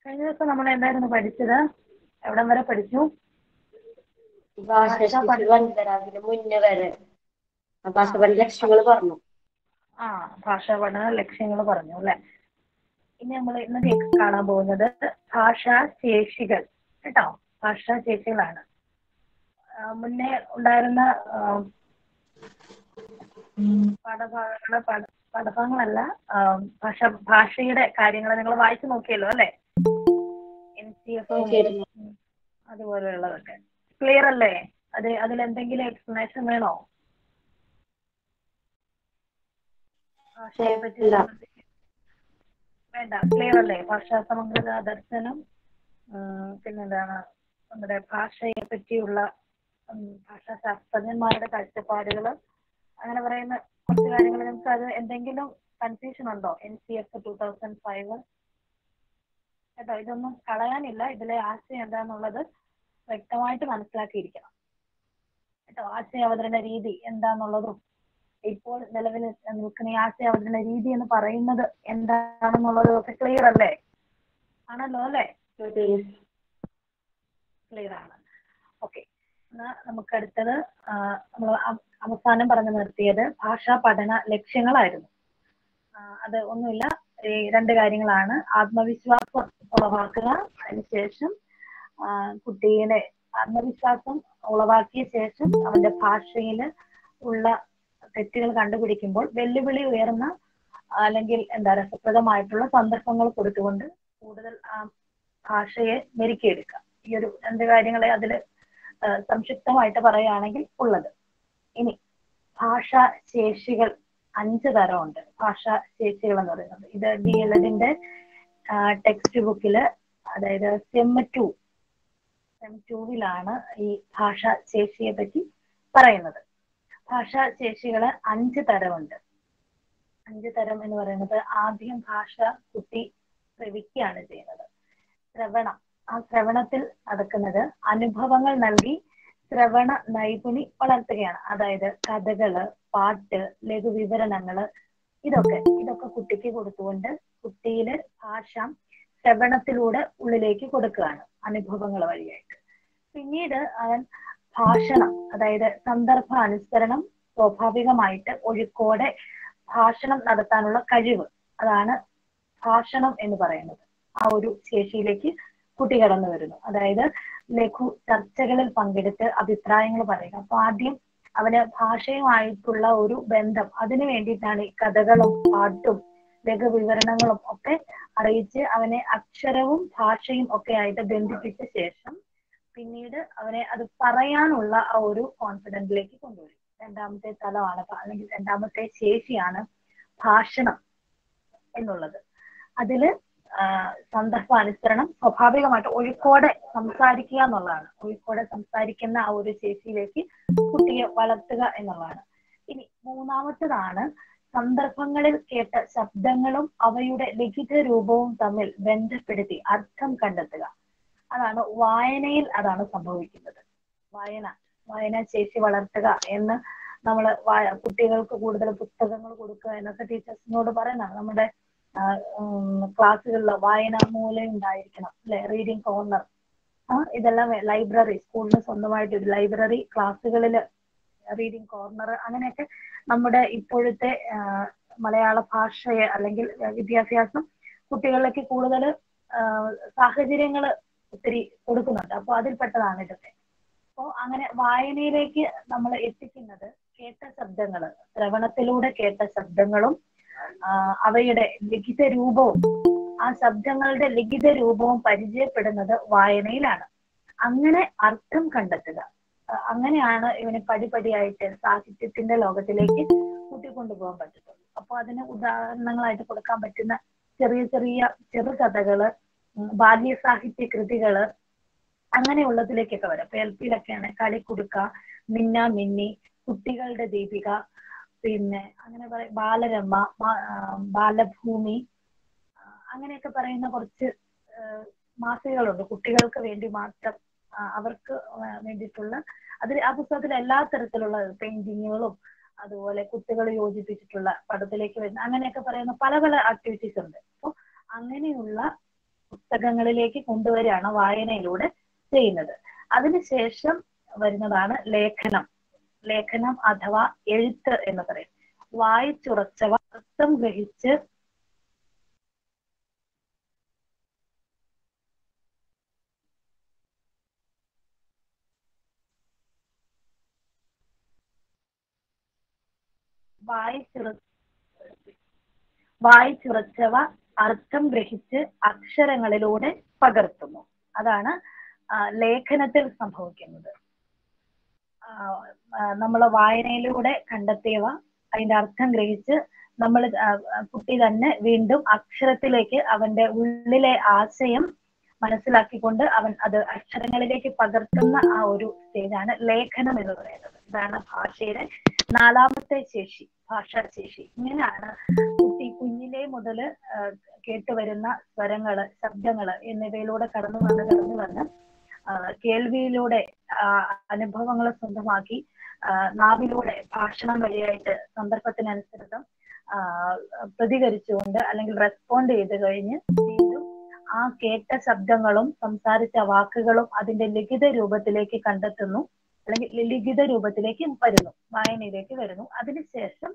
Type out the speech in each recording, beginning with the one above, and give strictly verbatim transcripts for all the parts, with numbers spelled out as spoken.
കഴിഞ്ഞ ദിവസം നമ്മൾ എന്തായിരുന്നു പഠിച്ചത്? എവിടം വരെ പഠിച്ചു? ഭാഷ മുന്നേ വരെ ഭാഷ പഠന ലക്ഷ്യങ്ങൾ പറഞ്ഞു. ആ ഭാഷാ പഠന ലക്ഷ്യങ്ങൾ പറഞ്ഞു അല്ലെ. ഇനി നമ്മൾ ഇന്ന് കാണാൻ പോകുന്നത് ഭാഷാ ശേഷികൾ കേട്ടോ. ഭാഷാ ശേഷികളാണ്. മുന്നേ ഉണ്ടായിരുന്ന പാഠഭാഗങ്ങള് പാഠഭാഗങ്ങളല്ല ഭാഷ ഭാഷയുടെ കാര്യങ്ങൾ നിങ്ങൾ വായിച്ചു നോക്കിയല്ലോ അല്ലെ. എൻ സി എഫ് അതുപോലെയുള്ളതൊക്കെ ക്ലിയർ അല്ലേ? അത് അതിലെന്തെങ്കിലും എക്സ്പ്ലനേഷൻ വേണോ? ഭാഷയെ പറ്റി വേണ്ട, ക്ലിയർ അല്ലേ? ഭാഷാ സമഗ്രത ദർശനം, പിന്നെന്താണ് നമ്മുടെ ഭാഷയെ പറ്റിയുള്ള ഭാഷാ ശാസ്ത്രജ്ഞന്മാരുടെ കാഴ്ചപ്പാടുകൾ, അങ്ങനെ പറയുന്ന കുറച്ച് കാര്യങ്ങൾ. നിങ്ങൾക്ക് അത് എന്തെങ്കിലും കൺഫ്യൂഷൻ ഉണ്ടോ? N C F two thousand five കേട്ടോ. ഇതൊന്നും കളയാനില്ല. ഇതിലെ ആശയം എന്താന്നുള്ളത് വ്യക്തമായിട്ട് മനസ്സിലാക്കിയിരിക്കണം കേട്ടോ. ആശയ അവതരണ രീതി എന്താന്നുള്ളതും ഇപ്പോൾ നിലവിൽ നിൽക്കുന്ന ഈ ആശയ അവതരണ രീതി എന്ന് പറയുന്നത് എന്താണെന്നുള്ളതും ഒക്കെ ക്ലിയർ അല്ലേ? ആണല്ലോ അല്ലേ? ക്ലിയർ ആണ്. ഓക്കെ, എന്നാ നമുക്ക് അടുത്തത് നമ്മൾ അവസാനം പറഞ്ഞു നിർത്തിയത് ഭാഷാ പഠന ലക്ഷ്യങ്ങളായിരുന്നു. അത് ഒന്നുമില്ല, ഈ രണ്ട് കാര്യങ്ങളാണ്. ആത്മവിശ്വാസം ഉളവാക്കുക, അതിനുശേഷം കുട്ടിയുടെ ആത്മവിശ്വാസം ഉളവാക്കിയ ശേഷം അവന്റെ ഭാഷയിൽ ഉള്ള തെറ്റുകൾ കണ്ടുപിടിക്കുമ്പോൾ വെല്ലുവിളി ഉയർന്ന അല്ലെങ്കിൽ എന്താ രസപ്രദമായിട്ടുള്ള സന്ദർഭങ്ങൾ കൊടുത്തുകൊണ്ട് കൂടുതൽ ആ ഭാഷയെ മെരുക്കിയെടുക്കുക. ഈ ഒരു രണ്ട് കാര്യങ്ങളെ അതിൽ സംക്ഷിപ്തമായിട്ട് പറയുകയാണെങ്കിൽ ഉള്ളത്. ഇനി ഭാഷാ ശേഷികൾ അഞ്ച് തരമുണ്ട്. ഭാഷാ ശേഷികൾ എന്ന് പറയുന്നത് ഇത് ഡി എൽ എഡിന്റെ ടെക്സ്റ്റ് ബുക്കില്, അതായത് സെം ടു സെം ടൂവിലാണ് ഈ ഭാഷാ ശേഷിയെ പറ്റി പറയുന്നത്. ഭാഷാ ശേഷികള് അഞ്ച് തരമുണ്ട്. അഞ്ച് തരം എന്ന് പറയുന്നത്, ആദ്യം ഭാഷ കുട്ടി ശ്രവിക്കുകയാണ് ചെയ്യുന്നത്. ശ്രവണം, ആ ശ്രവണത്തിൽ നടക്കുന്നത് അനുഭവങ്ങൾ നൽകി ശ്രവണ നൈപുണി വളർത്തുകയാണ്. അതായത് കഥകള്, പാട്ട്, ലഘുവിവരണങ്ങള്, ഇതൊക്കെ ഇതൊക്കെ കുട്ടിക്ക് കൊടുത്തുകൊണ്ട് കുട്ടിയില് ഭാഷ ശ്രവണത്തിലൂടെ ഉള്ളിലേക്ക് കൊടുക്കുകയാണ് അനുഭവങ്ങൾ വഴിയായിട്ട്. പിന്നീട് അവൻ ഭാഷണം, അതായത് സന്ദർഭാനുസരണം സ്വാഭാവികമായിട്ട് ഒഴുക്കോടെ ഭാഷണം നടത്താനുള്ള കഴിവ്, അതാണ് ഭാഷണം എന്ന് പറയുന്നത്. ആ ഒരു ശേഷിയിലേക്ക് കുട്ടി കടന്നു വരുന്നു. അതായത് ലഘു ചർച്ചകളിൽ പങ്കെടുത്ത് അഭിപ്രായങ്ങൾ പറയുക. അപ്പൊ ആദ്യം അവന് ഭാഷയുമായിട്ടുള്ള ഒരു ബന്ധം, അതിനു വേണ്ടിയിട്ടാണ് ഈ കഥകളും പാട്ടും ലഘുവിവരണങ്ങളും ഒക്കെ അറിയിച്ച് അവനെ അക്ഷരവും ഭാഷയും ഒക്കെ ആയിട്ട് ബന്ധിപ്പിച്ച ശേഷം പിന്നീട് അവനെ അത് പറയാനുള്ള ആ ഒരു കോൺഫിഡൻസിലേക്ക് കൊണ്ടുവരും. രണ്ടാമത്തെ തലമാണ് അല്ലെങ്കിൽ രണ്ടാമത്തെ ശേഷിയാണ് ഭാഷണം എന്നുള്ളത്. അതില് സന്ദർഭാനുസരണം സ്വാഭാവികമായിട്ട് ഒഴുക്കോടെ സംസാരിക്കുക എന്നുള്ളതാണ്. ഒഴുക്കോടെ സംസാരിക്കുന്ന ആ ഒരു ശേഷിയിലേക്ക് കുട്ടിയെ വളർത്തുക എന്നുള്ളതാണ്. ഇനി മൂന്നാമത്തേതാണ് സന്ദർഭങ്ങളിൽ കേട്ട ശബ്ദങ്ങളും അവയുടെ ലിഖിത രൂപവും തമ്മിൽ ബന്ധപ്പെടുത്തി അർത്ഥം കണ്ടെത്തുക. അതാണ് വായനയിൽ അതാണ് സംഭവിക്കുന്നത്. വായന വായന ശേഷി വളർത്തുക എന്ന് നമ്മൾ കുട്ടികൾക്ക് കൂടുതൽ പുസ്തകങ്ങൾ കൊടുക്കുക എന്നൊക്കെ ടീച്ചേഴ്സിനോട് പറയുന്നതാണ്. നമ്മുടെ ക്ലാസ്സുകളിൽ വായന മൂല ഉണ്ടായിരിക്കണം അല്ലെ, റീഡിങ് കോർണർ, ആ ഇതെല്ലാം ലൈബ്രറി, സ്കൂളിന് സ്വന്തമായിട്ട് ഒരു ലൈബ്രറി, ക്ലാസ്സുകളിൽ റീഡിങ് കോർണർ, അങ്ങനെയൊക്കെ നമ്മുടെ ഇപ്പോഴത്തെ മലയാള ഭാഷയെ അല്ലെങ്കിൽ വിദ്യാഭ്യാസം കുട്ടികളിലേക്ക് കൂടുതൽ സാഹചര്യങ്ങൾ ഒത്തിരി കൊടുക്കുന്നുണ്ട്. അപ്പോൾ അതിൽപ്പെട്ടതാണ് ഇതൊക്കെ. അപ്പോൾ അങ്ങനെ വായനയിലേക്ക് നമ്മൾ എത്തിക്കുന്നത് കേട്ട ശബ്ദങ്ങൾ, ശ്രവണത്തിലൂടെ കേട്ട ശബ്ദങ്ങളും അവയുടെ ലിഖിത രൂപവും, ആ ശബ്ദങ്ങളുടെ ലിഖിത രൂപവും പരിചയപ്പെടുന്നത് വായനയിലാണ്. അങ്ങനെ അർത്ഥം കണ്ടെത്തുക, അങ്ങനെയാണ് ഇവന് പടിപടിയായിട്ട് സാഹിത്യത്തിന്റെ ലോകത്തിലേക്ക് കൂട്ടിക്കൊണ്ടുപോകാൻ പറ്റത്തുള്ളൂ. അപ്പൊ അതിന് ഉദാഹരണങ്ങളായിട്ട് കൊടുക്കാൻ പറ്റുന്ന ചെറിയ ചെറിയ ചെറുകഥകള്, ബാല്യ സാഹിത്യ കൃതികള്, അങ്ങനെയുള്ളതിലേക്കൊക്കെ വരും. അപ്പൊ എൽ പിയിലൊക്കെയാണ് കളിക്കുടുക്ക, മിന്ന മിന്നി, കുട്ടികളുടെ ദീപിക, പിന്നെ അങ്ങനെ പറയും ബാലരമ, ബാലഭൂമി, അങ്ങനെയൊക്കെ പറയുന്ന കുറച്ച് മാസികകളുണ്ട് കുട്ടികൾക്ക് വേണ്ടി മാത്രം, അവർക്ക് വേണ്ടിയിട്ടുള്ള. അതിൽ ആ പുസ്തകത്തിൽ എല്ലാ തരത്തിലുള്ള പെയിന്റിങ്ങുകളും അതുപോലെ കുട്ടികൾ യോജിപ്പിച്ചിട്ടുള്ള പടത്തിലേക്ക് വരുന്ന അങ്ങനെയൊക്കെ പറയുന്ന പല പല ആക്ടിവിറ്റീസ് ഉണ്ട്. അപ്പോൾ അങ്ങനെയുള്ള പുസ്തകങ്ങളിലേക്ക് കൊണ്ടുവരികയാണ് വായനയിലൂടെ ചെയ്യുന്നത്. അതിനുശേഷം വരുന്നതാണ് ലേഖനം. ലേഖനം അഥവാ എഴുത്ത് എന്ന് പറയും. വായിച്ചുറച്ചവ അർത്ഥം ഗ്രഹിച്ച് വായിച്ചുറ വായിച്ചുറച്ചവ അർത്ഥം ഗ്രഹിച്ച് അക്ഷരങ്ങളിലൂടെ പകർത്തുന്നു. അതാണ് ലേഖനത്തിൽ സംഭവിക്കുന്നത്. നമ്മൾ വായനയിലൂടെ കണ്ടെത്തിയവ അതിന്റെ അർത്ഥം ഗ്രഹിച്ച് നമ്മൾ കുട്ടി തന്നെ വീണ്ടും അക്ഷരത്തിലേക്ക് അവന്റെ ഉള്ളിലെ ആശയം മനസ്സിലാക്കിക്കൊണ്ട് അവൻ അത് അക്ഷരങ്ങളിലേക്ക് പകർത്തുന്ന ആ ഒരു സ്റ്റേജാണ് ലേഖനം എന്ന് പറയുന്നത്. ഇതാണ് ഭാഷയുടെ നാലാമത്തെ ശേഷി, ഭാഷാശേഷി. ഇങ്ങനെയാണ് കുട്ടി കുഞ്ഞിലെ മുതല് കേട്ടുവരുന്ന സ്വരങ്ങള്, ശബ്ദങ്ങള് എന്നിവയിലൂടെ കടന്നു വന്ന് കടന്നു വന്ന് കേൾവിയിലൂടെ അനുഭവങ്ങൾ സ്വന്തമാക്കി നാവിലൂടെ ഭാഷണം വഴിയായിട്ട് സന്ദർഭത്തിനനുസൃതം പ്രതികരിച്ചുകൊണ്ട് അല്ലെങ്കിൽ റെസ്പോണ്ട് ചെയ്ത് കഴിഞ്ഞ് വീണ്ടും ആ കേട്ട ശബ്ദങ്ങളും സംസാരിച്ച വാക്കുകളും അതിന്റെ ലിഖിത രൂപത്തിലേക്ക് കണ്ടെത്തുന്നു, അല്ലെങ്കിൽ ലിഖിത രൂപത്തിലേക്ക് വരുന്നു, വായനയിലേക്ക് വരുന്നു. അതിനുശേഷം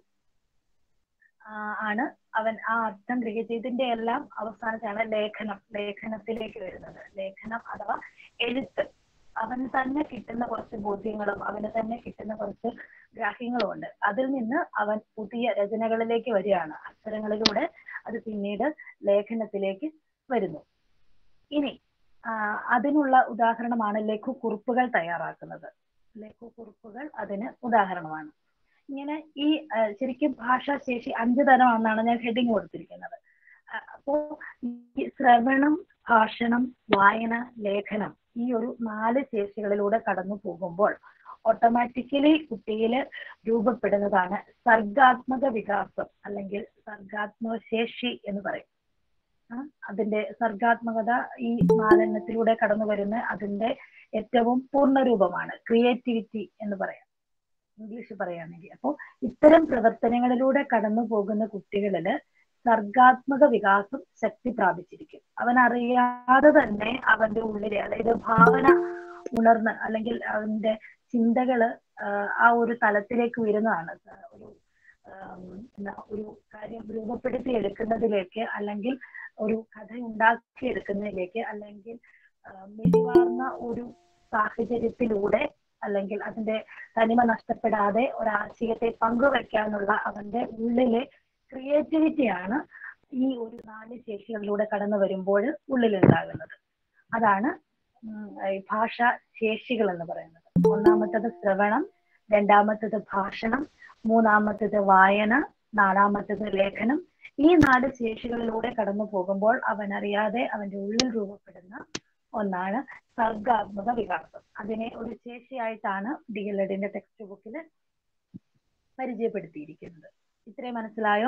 ആണ് അവൻ ആ അർത്ഥം ഗ്രഹിച്ച് ഇതിന്റെ എല്ലാം അവസാനത്താണ് ലേഖനം ലേഖനത്തിലേക്ക് വരുന്നത്. ലേഖനം അഥവാ എഴുത്ത്. അവന് തന്നെ കിട്ടുന്ന കുറച്ച് ബോധ്യങ്ങളും അവന് തന്നെ കിട്ടുന്ന കുറച്ച് ഗ്രാഹ്യങ്ങളും ഉണ്ട്. അതിൽ നിന്ന് അവൻ പുതിയ രചനകളിലേക്ക് വരികയാണ്. അക്ഷരങ്ങളിലൂടെ അത് പിന്നീട് ലേഖനത്തിലേക്ക് വരുന്നു. ഇനി അതിനുള്ള ഉദാഹരണമാണ് ലഘു കുറിപ്പുകൾ തയ്യാറാക്കുന്നത്. ലഘു കുറിപ്പുകൾ അതിന് ഉദാഹരണമാണ്. ഇങ്ങനെ ഈ ശരിക്കും ഭാഷാശേഷി അഞ്ചു തരമാണെന്നാണ് ഞാൻ ഹെഡിങ് കൊടുത്തിരിക്കുന്നത്. അപ്പോ ഈ ശ്രവണം, ഭാഷണം, വായന, ലേഖനം ഈ ഒരു നാല് ശേഷികളിലൂടെ കടന്നു പോകുമ്പോൾ ഓട്ടോമാറ്റിക്കലി കുട്ടിയിൽ രൂപപ്പെടുന്നതാണ് സർഗാത്മക വികാസം, അല്ലെങ്കിൽ സർഗാത്മക ശേഷി എന്ന് പറയും. അതിന്റെ സർഗാത്മകത ഈ നാലെണ്ണത്തിലൂടെ കടന്നു വരുന്ന അതിന്റെ ഏറ്റവും പൂർണ്ണരൂപമാണ് ക്രിയേറ്റിവിറ്റി എന്ന് പറയാം, ഇംഗ്ലീഷ് പറയുകയാണെങ്കിൽ. അപ്പോൾ ഇത്തരം പ്രവർത്തനങ്ങളിലൂടെ കടന്നു പോകുന്ന കുട്ടികളില് സർഗാത്മക വികാസം ശക്തി പ്രാപിച്ചിരിക്കും. അവൻ അറിയാതെ തന്നെ അവന്റെ ഉള്ളിലെ, അതായത് ഭാവന ഉണർന്ന് അല്ലെങ്കിൽ അവന്റെ ചിന്തകള് ആ ഒരു തലത്തിലേക്ക് വരുന്നതാണ്. ഒരു എന്താ ഒരു കാര്യം രൂപപ്പെടുത്തി എടുക്കുന്നതിലേക്ക്, അല്ലെങ്കിൽ ഒരു കഥ ഉണ്ടാക്കിയെടുക്കുന്നതിലേക്ക്, അല്ലെങ്കിൽ മിഴിവാർന്ന ഒരു സാഹചര്യത്തിലൂടെ, അല്ലെങ്കിൽ അതിന്റെ തനിമ നഷ്ടപ്പെടാതെ ഒരാശയത്തെ പങ്കുവെക്കാനുള്ള അവന്റെ ഉള്ളിലെ ക്രിയേറ്റിവിറ്റിയാണ് ഈ ഒരു നാല് ശേഷികളിലൂടെ കടന്നു വരുമ്പോൾ ഉള്ളിലുണ്ടാകുന്നത്. അതാണ് ഭാഷാ ശേഷികൾ എന്ന് പറയുന്നത്. ഒന്നാമത്തത് ശ്രവണം, രണ്ടാമത്തത് ഭാഷണം, മൂന്നാമത്തത് വായന, നാലാമത്തത് ലേഖനം. ഈ നാല് ശേഷികളിലൂടെ കടന്നു പോകുമ്പോൾ അവനറിയാതെ അവന്റെ ഉള്ളിൽ രൂപപ്പെടുന്ന ഒന്നാണ് സർഗാത്മക വികാസം. അതിനെ ഒരു ശേഷിയായിട്ടാണ് ഡി എൽ എഡിന്റെ ടെക്സ്റ്റ് ബുക്കിൽ പരിചയപ്പെടുത്തിയിരിക്കുന്നത്. ഇത്രയും മനസ്സിലായോ?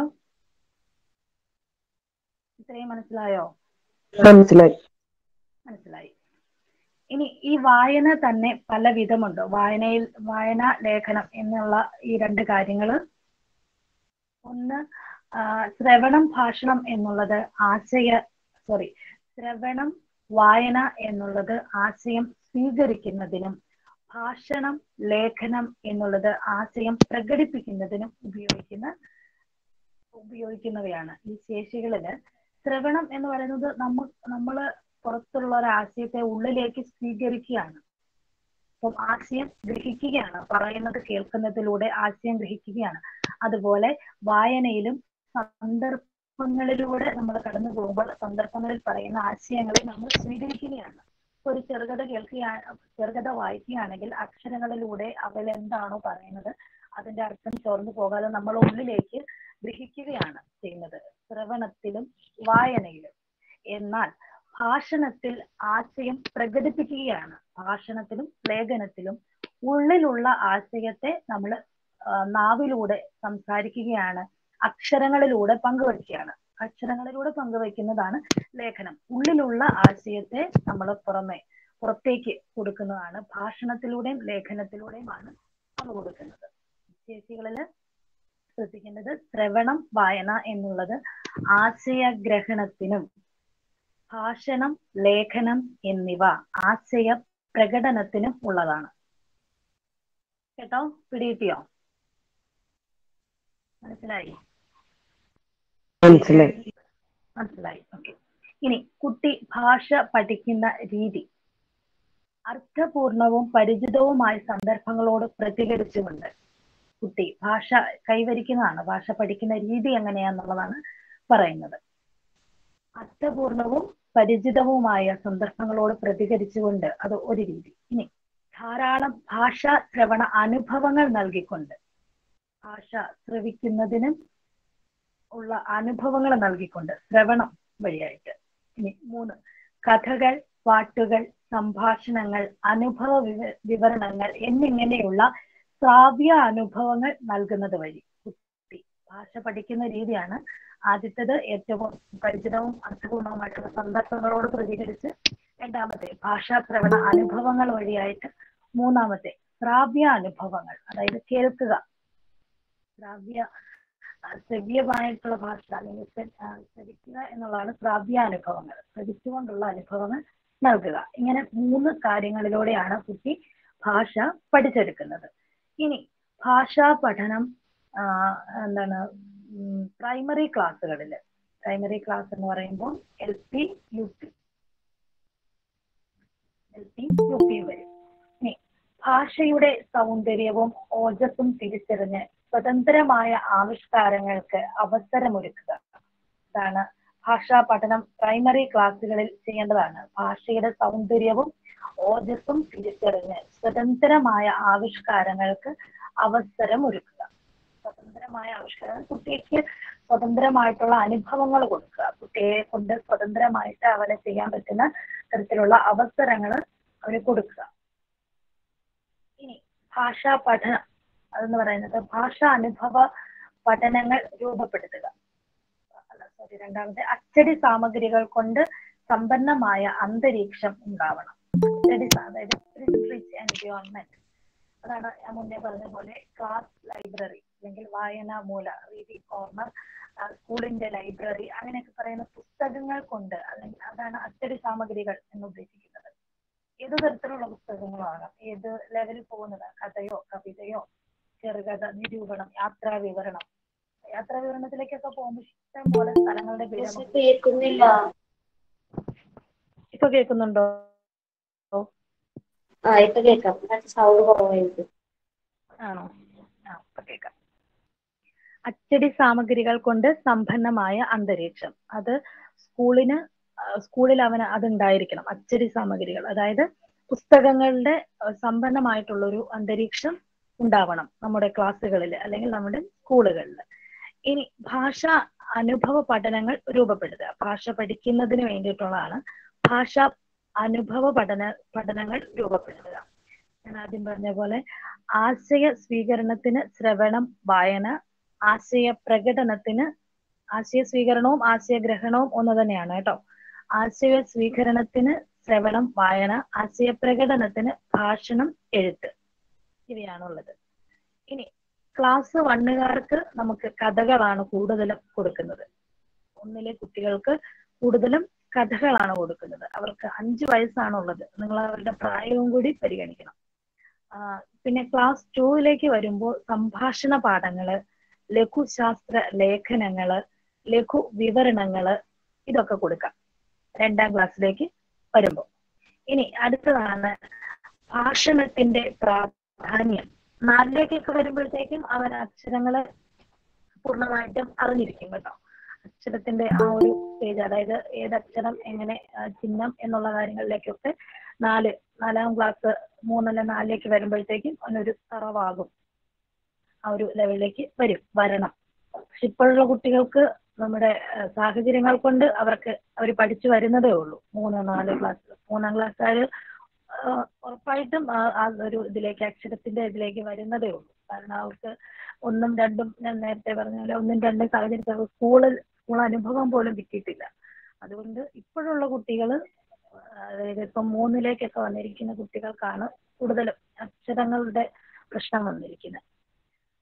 ഇത്രയും മനസ്സിലായോ? മനസ്സിലായി മനസ്സിലായി. ഇനി ഈ വായന തന്നെ പല വിധമുണ്ട്. വായനയിൽ വായന, ലേഖനം എന്നുള്ള ഈ രണ്ട് കാര്യങ്ങള്. ഒന്ന് ശ്രവണം, ഭാഷണം എന്നുള്ളത് ആശയ സോറി ശ്രവണം വായന എന്നുള്ളത് ആശയം സ്വീകരിക്കുന്നതിനും, ഭാഷണം, ലേഖനം എന്നുള്ളത് ആശയം പ്രകടിപ്പിക്കുന്നതിനും ഉപയോഗിക്കുന്ന ഉപയോഗിക്കുന്നവയാണ്. ഈ ശേഷികളില് ശ്രവണം എന്ന് പറയുന്നത് നമ്മ നമ്മള് പുറത്തുള്ള ഒരു ആശയത്തെ ഉള്ളിലേക്ക് സ്വീകരിക്കുകയാണ്. അപ്പം ആശയം ഗ്രഹിക്കുകയാണ്, പറയുന്നത് കേൾക്കുന്നതിലൂടെ ആശയം ഗ്രഹിക്കുകയാണ്. അതുപോലെ വായനയിലും സന്ദർഭങ്ങളിലൂടെ നമ്മൾ കടന്നു പോകുമ്പോൾ സന്ദർഭങ്ങളിൽ പറയുന്ന ആശയങ്ങളെ നമ്മൾ സ്വീകരിക്കുകയാണ്. ഒരു ചെറുകഥ കേൾക്കുകയാണ്, ചെറുകഥ വായിക്കുകയാണെങ്കിൽ അക്ഷരങ്ങളിലൂടെ അവൾ എന്താണോ പറയുന്നത് അതിന്റെ അർത്ഥം ചോർന്നു പോകാതെ നമ്മൾ ഉള്ളിലേക്ക് ഗ്രഹിക്കുകയാണ് ചെയ്യുന്നത്, ശ്രവണത്തിലും വായനയിലും. എന്നാൽ ഭാഷണത്തിൽ ആശയം പ്രകടിപ്പിക്കുകയാണ്. ഭാഷണത്തിലും ലേഖനത്തിലും ഉള്ളിലുള്ള ആശയത്തെ നമ്മൾ നാവിലൂടെ സംസാരിക്കുകയാണ്, അക്ഷരങ്ങളിലൂടെ പങ്കുവയ്ക്കുകയാണ്. അക്ഷരങ്ങളിലൂടെ പങ്കുവയ്ക്കുന്നതാണ് ലേഖനം. ഉള്ളിലുള്ള ആശയത്തെ നമ്മൾ പുറമെ പുറത്തേക്ക് കൊടുക്കുന്നതാണ്. ഭാഷണത്തിലൂടെയും ലേഖനത്തിലൂടെയുമാണ് നമ്മൾ കൊടുക്കുന്നത്. ശേഷികളില് ശ്രദ്ധിക്കേണ്ടത് ശ്രവണം, വായന എന്നുള്ളത് ആശയഗ്രഹണത്തിനും ഭാഷണം, ലേഖനം എന്നിവ ആശയ പ്രകടനത്തിന് ഉള്ളതാണ്. കേട്ടോ? പിടികിട്ടിയോ? മനസ്സിലായി? മനസ്സിലായി. മനസ്സിലായി. ഓക്കെ. ഇനി കുട്ടി ഭാഷ പഠിക്കുന്ന രീതി അർത്ഥപൂർണവും പരിചിതവുമായ സന്ദർഭങ്ങളോട് പ്രതികരിച്ചുകൊണ്ട് കുട്ടി ഭാഷ കൈവരിക്കുന്നതാണ്. ഭാഷ പഠിക്കുന്ന രീതി എങ്ങനെയാന്നുള്ളതാണ് പറയുന്നത്. അർത്ഥപൂർണവും പരിചിതവുമായ സന്ദർഭങ്ങളോട് പ്രതികരിച്ചുകൊണ്ട്, അത് ഒരു രീതി. ഇനി ധാരാളം ഭാഷാ ശ്രവണ അനുഭവങ്ങൾ നൽകിക്കൊണ്ട്, ഭാഷ ശ്രവിക്കുന്നതിനും ഉള്ള അനുഭവങ്ങൾ നൽകിക്കൊണ്ട്, ശ്രവണം വഴിയായിട്ട്. ഇനി മൂന്ന്, കഥകൾ, പാട്ടുകൾ, സംഭാഷണങ്ങൾ, അനുഭവ വിവ വിവരണങ്ങൾ എന്നിങ്ങനെയുള്ള ശ്രാവ്യ അനുഭവങ്ങൾ നൽകുന്നത് വഴി കുട്ടി ഭാഷ പഠിക്കുന്ന രീതിയാണ്. ആദ്യത്തേത് ഏറ്റവും പരിചിതവും അർത്ഥപൂർണവുമായിട്ടുള്ള സന്ദർഭങ്ങളോട് പ്രതികരിച്ച്, രണ്ടാമത്തെ ഭാഷാ ശ്രവണ അനുഭവങ്ങൾ വഴിയായിട്ട്, മൂന്നാമത്തെ ശ്രാവ്യ അനുഭവങ്ങൾ, അതായത് കേൾക്കുക, ശ്രാവ്യ ശ്രവ്യമായിട്ടുള്ള ഭാഷ അല്ലെങ്കിൽ ശ്രവിക്കുക എന്നുള്ളതാണ് ശ്രാവ്യ അനുഭവങ്ങൾ, ശ്രവിച്ചുകൊണ്ടുള്ള അനുഭവങ്ങൾ നൽകുക. ഇങ്ങനെ മൂന്ന് കാര്യങ്ങളിലൂടെയാണ് കുട്ടി ഭാഷ പഠിച്ചെടുക്കുന്നത്. ഇനി ഭാഷാ പഠനം എന്താണ് പ്രൈമറി ക്ലാസ്സുകളിൽ, പ്രൈമറി ക്ലാസ് എന്ന് പറയുമ്പോൾ L P U P L P U P വരും. ഇനി ഭാഷയുടെ സൗന്ദര്യവും ഓജസ്സും തിരിച്ചറിഞ്ഞ് സ്വതന്ത്രമായ ആവിഷ്കാരങ്ങൾക്ക് അവസരമൊരുക്കുക. ഇതാണ് ഭാഷാ പഠനം പ്രൈമറി ക്ലാസ്സുകളിൽ ചെയ്യേണ്ടതാണ്. ഭാഷയുടെ സൗന്ദര്യവും ഓജസ്സും തിരിച്ചറിഞ്ഞ് സ്വതന്ത്രമായ ആവിഷ്കാരങ്ങൾക്ക് അവസരം ഒരുക്കുക. സ്വതന്ത്രമായ ആവിഷ്കാരം, കുട്ടിക്ക് സ്വതന്ത്രമായിട്ടുള്ള അനുഭവങ്ങൾ കൊടുക്കുക. കുട്ടിയെ കൊണ്ട് സ്വതന്ത്രമായിട്ട് അവനെ ചെയ്യാൻ പറ്റുന്ന തരത്തിലുള്ള അവസരങ്ങൾ അവന് കൊടുക്കുക. ഇനി ഭാഷാ പഠനം അതെന്ന് പറയുന്നത് ഭാഷാ അനുഭവ പഠനങ്ങൾ രൂപപ്പെടുത്തുക. അല്ല സോറി രണ്ടാമത്തെ അച്ചടി സാമഗ്രികൾ കൊണ്ട് സമ്പന്നമായ അന്തരീക്ഷം ഉണ്ടാവണം. അച്ചടി അതായത് റിച്ച് എൻവയോൺമെന്റ്, അതാണ് ഞാൻ മുന്നേ പറഞ്ഞ പോലെ ക്ലാസ് ലൈബ്രറി അല്ലെങ്കിൽ വായനാ മൂല, റീഡിംഗ് കോർണർ, സ്കൂളിന്റെ ലൈബ്രറി, അങ്ങനെയൊക്കെ പറയുന്ന പുസ്തകങ്ങൾ കൊണ്ട്, അല്ലെങ്കിൽ അതാണ് അച്ചടി സാമഗ്രികൾ എന്ന് ഉദ്ദേശിക്കുന്നത്. ഏത് തരത്തിലുള്ള പുസ്തകങ്ങളാകാം, ഏത് ലെവലിൽ പോകുന്നത്, കഥയോ കവിതയോ ചെറുകഥ, നിരൂപണം, യാത്രാ വിവരണം. യാത്രാ വിവരണത്തിലേക്കൊക്കെ പോകുമ്പോൾ ഇഷ്ടം പോലെ സ്ഥലങ്ങളുടെ പേര് കേൾക്കുന്നില്ല. ഇപ്പൊ കേൾക്കുന്നുണ്ടോ? ആ ഇപ്പൊ കേൾക്കാം. സൗണ്ട് കുറവായിരിക്കും. ആണോ? ആ ഇപ്പൊ കേൾക്കാം. അച്ചടി സാമഗ്രികൾ കൊണ്ട് സമ്പന്നമായ അന്തരീക്ഷം, അത് സ്കൂളിന് സ്കൂളിൽ അവന് അതുണ്ടായിരിക്കണം. അച്ചടി സാമഗ്രികൾ, അതായത് പുസ്തകങ്ങളുടെ സമ്പന്നമായിട്ടുള്ള ഒരു അന്തരീക്ഷം ഉണ്ടാവണം നമ്മുടെ ക്ലാസ്സുകളിൽ അല്ലെങ്കിൽ നമ്മുടെ സ്കൂളുകളിൽ. ഇനി ഭാഷ അനുഭവ പഠനങ്ങൾ രൂപപ്പെടുത്തുക. ഭാഷ പഠിക്കുന്നതിന് വേണ്ടിയിട്ടുള്ളതാണ് ഭാഷ അനുഭവ പഠന പഠനങ്ങൾ രൂപപ്പെടുത്തുക. ഞാൻ ആദ്യം പറഞ്ഞ പോലെ ആശയ സ്വീകരണത്തിന് ശ്രവണം, വായന, ആശയ പ്രകടനത്തിന്, ആശയ സ്വീകരണവും ആശയഗ്രഹണവും ഒന്ന് തന്നെയാണ് കേട്ടോ. ആശയ സ്വീകരണത്തിന് ശ്രവണം, വായന, ആശയ പ്രകടനത്തിന് ഭാഷണം, എഴുത്ത്, ഇവയാണുള്ളത്. ഇനി ക്ലാസ് വണ്ണുകാർക്ക് നമുക്ക് കഥകളാണ് കൂടുതലും കൊടുക്കുന്നത്. ഒന്നിലെ കുട്ടികൾക്ക് കൂടുതലും കഥകളാണ് കൊടുക്കുന്നത്. അവർക്ക് അഞ്ചു വയസ്സാണുള്ളത്. നിങ്ങൾ അവരുടെ പ്രായവും കൂടി പരിഗണിക്കണം. ആ പിന്നെ ക്ലാസ് ടൂവിലേക്ക് വരുമ്പോൾ സംഭാഷണ പാഠങ്ങള്, ലഘുശാസ്ത്ര ലേഖനങ്ങള്, ലഘു വിവരണങ്ങള്, ഇതൊക്കെ കൊടുക്കാം രണ്ടാം ക്ലാസ്സിലേക്ക് വരുമ്പോൾ. ഇനി അടുത്തതാണ് ഭാഷണത്തിന്റെ പ്രാധാന്യം. നാലിലേക്കൊക്കെ വരുമ്പോഴത്തേക്കും അവൻ അക്ഷരങ്ങള് പൂർണ്ണമായിട്ടും അറിഞ്ഞിരിക്കും കേട്ടോ. അക്ഷരത്തിന്റെ ആ ഒരു സ്റ്റേജ്, അതായത് ഏതക്ഷരം എങ്ങനെ ചിഹ്നം എന്നുള്ള കാര്യങ്ങളിലേക്കൊക്കെ നാല് നാലാം ക്ലാസ് മൂന്നല്ല നാലിലേക്ക് വരുമ്പോഴത്തേക്കും അവനൊരു തറവാകും. ആ ഒരു ലെവലിലേക്ക് വരും വരണം. പക്ഷെ ഇപ്പോഴുള്ള കുട്ടികൾക്ക് നമ്മുടെ സാഹചര്യങ്ങൾ കൊണ്ട് അവർക്ക് അവർ പഠിച്ചു വരുന്നതേ ഉള്ളൂ. മൂന്ന് നാല് ക്ലാസ് മൂന്നാം ക്ലാസ്സുകാർ ഉറപ്പായിട്ടും ആ ഒരു ഇതിലേക്ക് അക്ഷരത്തിന്റെ ഇതിലേക്ക് വരുന്നതേ ഉള്ളൂ. കാരണം അവർക്ക് ഒന്നും രണ്ടും, ഞാൻ നേരത്തെ പറഞ്ഞ പോലെ ഒന്നും രണ്ടും സാഹചര്യത്തിൽ സ്കൂളിൽ സ്കൂൾ അനുഭവം പോലും കിട്ടിയിട്ടില്ല. അതുകൊണ്ട് ഇപ്പോഴുള്ള കുട്ടികൾ, അതായത് ഇപ്പം മൂന്നിലേക്കൊക്കെ വന്നിരിക്കുന്ന കുട്ടികൾക്കാണ് കൂടുതലും അക്ഷരങ്ങളുടെ പ്രശ്നം വന്നിരിക്കുന്നത്.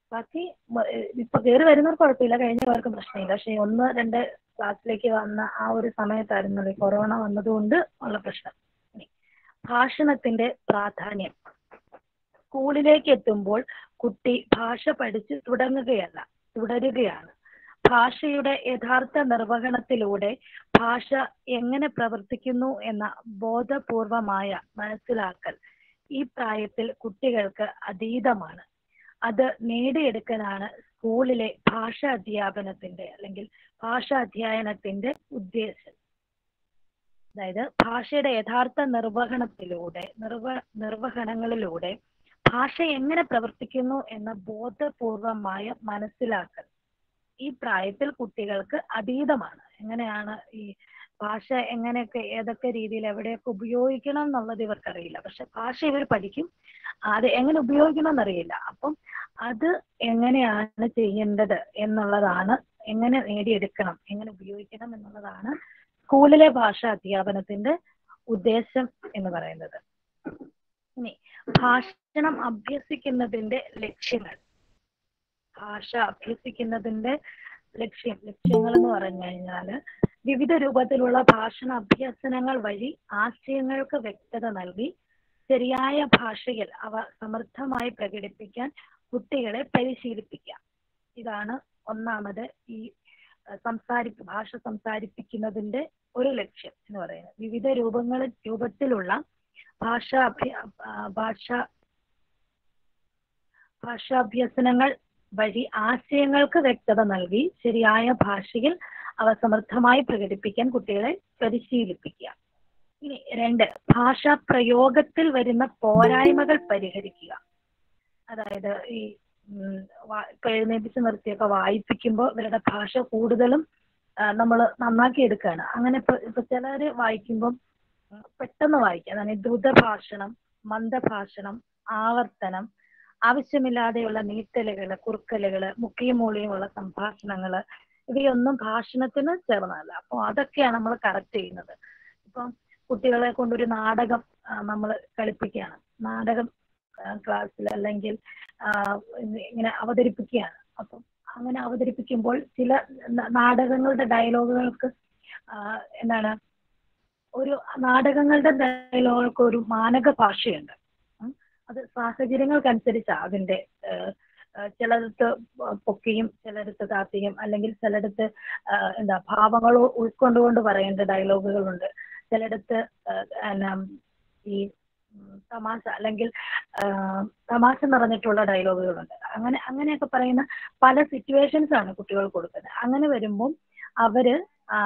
ബാക്കി ഇപ്പൊ കയറി വരുന്നവർക്ക് കുഴപ്പമില്ല, കഴിഞ്ഞവർക്ക് പ്രശ്നമില്ല. പക്ഷെ ഒന്ന് രണ്ട് ക്ലാസ്സിലേക്ക് വന്ന ആ ഒരു സമയത്തായിരുന്നല്ലോ കൊറോണ വന്നതുകൊണ്ട് ഉള്ള പ്രശ്നം. ഭാഷണത്തിന്റെ പ്രാധാന്യം. സ്കൂളിലേക്ക് എത്തുമ്പോൾ കുട്ടി ഭാഷ പഠിച്ച് തുടങ്ങുകയല്ല, തുടരുകയാണ്. ഭാഷയുടെ യഥാർത്ഥ നിർവഹണത്തിലൂടെ ഭാഷ എങ്ങനെ പ്രവർത്തിക്കുന്നു എന്ന ബോധപൂർവമായ മനസ്സിലാക്കൽ ഈ പ്രായത്തിൽ കുട്ടികൾക്ക് അതീതമാണ്. അത് നേടിയെടുക്കാനാണ് സ്കൂളിലെ ഭാഷാ അധ്യാപനത്തിന്റെ അല്ലെങ്കിൽ ഭാഷാ അധ്യയനത്തിന്റെ ഉദ്ദേശം. അതായത് ഭാഷയുടെ യഥാർത്ഥ നിർവഹണത്തിലൂടെ നിർവ നിർവഹണങ്ങളിലൂടെ ഭാഷ എങ്ങനെ പ്രവർത്തിക്കുന്നു എന്ന ബോധപൂർവമായ മനസ്സിലാക്കൽ ഈ പ്രായത്തിൽ കുട്ടികൾക്ക് അതീതമാണ്. എങ്ങനെയാണ് ഈ ഭാഷ എങ്ങനെയൊക്കെ ഏതൊക്കെ രീതിയിൽ എവിടെയൊക്കെ ഉപയോഗിക്കണം എന്നുള്ളത് ഇവർക്കറിയില്ല. പക്ഷെ ഭാഷ ഇവർ പഠിക്കും, അത് എങ്ങനെ ഉപയോഗിക്കണം എന്നറിയില്ല. അപ്പം അത് എങ്ങനെയാണ് ചെയ്യേണ്ടത് എന്നുള്ളതാണ്, എങ്ങനെ നേടിയെടുക്കണം, എങ്ങനെ ഉപയോഗിക്കണം എന്നുള്ളതാണ് സ്കൂളിലെ ഭാഷാ അധ്യാപനത്തിന്റെ ഉദ്ദേശം എന്ന് പറയുന്നത്. ഇനി ഭാഷണം അഭ്യസിക്കുന്നതിന്റെ ലക്ഷ്യങ്ങൾ. ഭാഷ അഭ്യസിക്കുന്നതിന്റെ ലക്ഷ്യം ലക്ഷ്യങ്ങൾ എന്ന് പറഞ്ഞു കഴിഞ്ഞാല് വിവിധ രൂപത്തിലുള്ള ഭാഷണ അഭ്യസനങ്ങൾ വഴി ആശയങ്ങൾക്ക് വ്യക്തത നൽകി ശരിയായ ഭാഷയിൽ അവ സമർത്ഥമായി പ്രകടിപ്പിക്കാൻ കുട്ടികളെ പരിശീലിപ്പിക്കാം. ഇതാണ് ഒന്നാമത് ഈ സംസാരി ഭാഷ സംസാരിപ്പിക്കുന്നതിന്റെ ഒരു ലക്ഷ്യം എന്ന് പറയുന്നത്. വിവിധ രൂപങ്ങളിൽ രൂപത്തിലുള്ള ഭാഷാ അഭ്യ ഭാഷ ഭാഷാഭ്യസനങ്ങൾ വഴി ആശയങ്ങൾക്ക് വ്യക്തത നൽകി ശരിയായ ഭാഷയിൽ അവ സമർത്ഥമായി പ്രകടിപ്പിക്കാൻ കുട്ടികളെ പരിശീലിപ്പിക്കുക. ഇനി രണ്ട്, ഭാഷാ പ്രയോഗത്തിൽ വരുന്ന പോരായ്മകൾ പരിഹരിക്കുക. അതായത് ഈ ഇപ്പൊ എഴുന്നേപ്പിച്ച് നിർത്തിയൊക്കെ വായിപ്പിക്കുമ്പോൾ ഇവരുടെ ഭാഷ കൂടുതലും നമ്മൾ നന്നാക്കി എടുക്കുകയാണ്. അങ്ങനെ ഇപ്പൊ ഇപ്പൊ ചിലര് വായിക്കുമ്പം പെട്ടെന്ന് വായിക്കുക, അതാണ് ദ്രുത ഭാഷണം, മന്ദഭാഷണം, ആവർത്തനം, ആവശ്യമില്ലാതെയുള്ള നീട്ടലുകള്, കുറുക്കലുകള്, മുക്കിയും മൂളിയുമുള്ള സംഭാഷണങ്ങള്, ഇവയൊന്നും ഭാഷണത്തിന് ചേർന്നതല്ല. അപ്പോൾ അതൊക്കെയാണ് നമ്മൾ കറക്റ്റ് ചെയ്യുന്നത്. ഇപ്പം കുട്ടികളെ കൊണ്ടൊരു നാടകം നമ്മൾ കളിപ്പിക്കുകയാണ്, നാടകം ക്ലാസ്സിൽ അല്ലെങ്കിൽ ഇങ്ങനെ അവതരിപ്പിക്കുകയാണ്. അപ്പം അങ്ങനെ അവതരിപ്പിക്കുമ്പോൾ ചില നാടകങ്ങളുടെ ഡയലോഗുകൾക്ക് എന്താണ് ഒരു നാടകങ്ങളുടെ ഡയലോഗുകൾക്ക് ഒരു മാനക ഭാഷയുണ്ട്. അത് സാഹചര്യങ്ങൾക്കനുസരിച്ചാണ് അതിൻ്റെ ചിലടത്ത് പൊക്കിയും ചിലടത്ത് താത്തിയും അല്ലെങ്കിൽ ചിലടത്ത് എന്താ ഭാവങ്ങൾ ഉൾക്കൊണ്ടുകൊണ്ട് പറയേണ്ട ഡയലോഗുകളുണ്ട്. ചിലടത്ത് ഈ തമാശ അല്ലെങ്കിൽ തമാശ നിറഞ്ഞിട്ടുള്ള ഡയലോഗുകളുണ്ട്. അങ്ങനെ അങ്ങനെയൊക്കെ പറയുന്ന പല സിറ്റുവേഷൻസ് ആണ് കുട്ടികൾ കൊടുക്കുന്നത്. അങ്ങനെ വരുമ്പം അവര്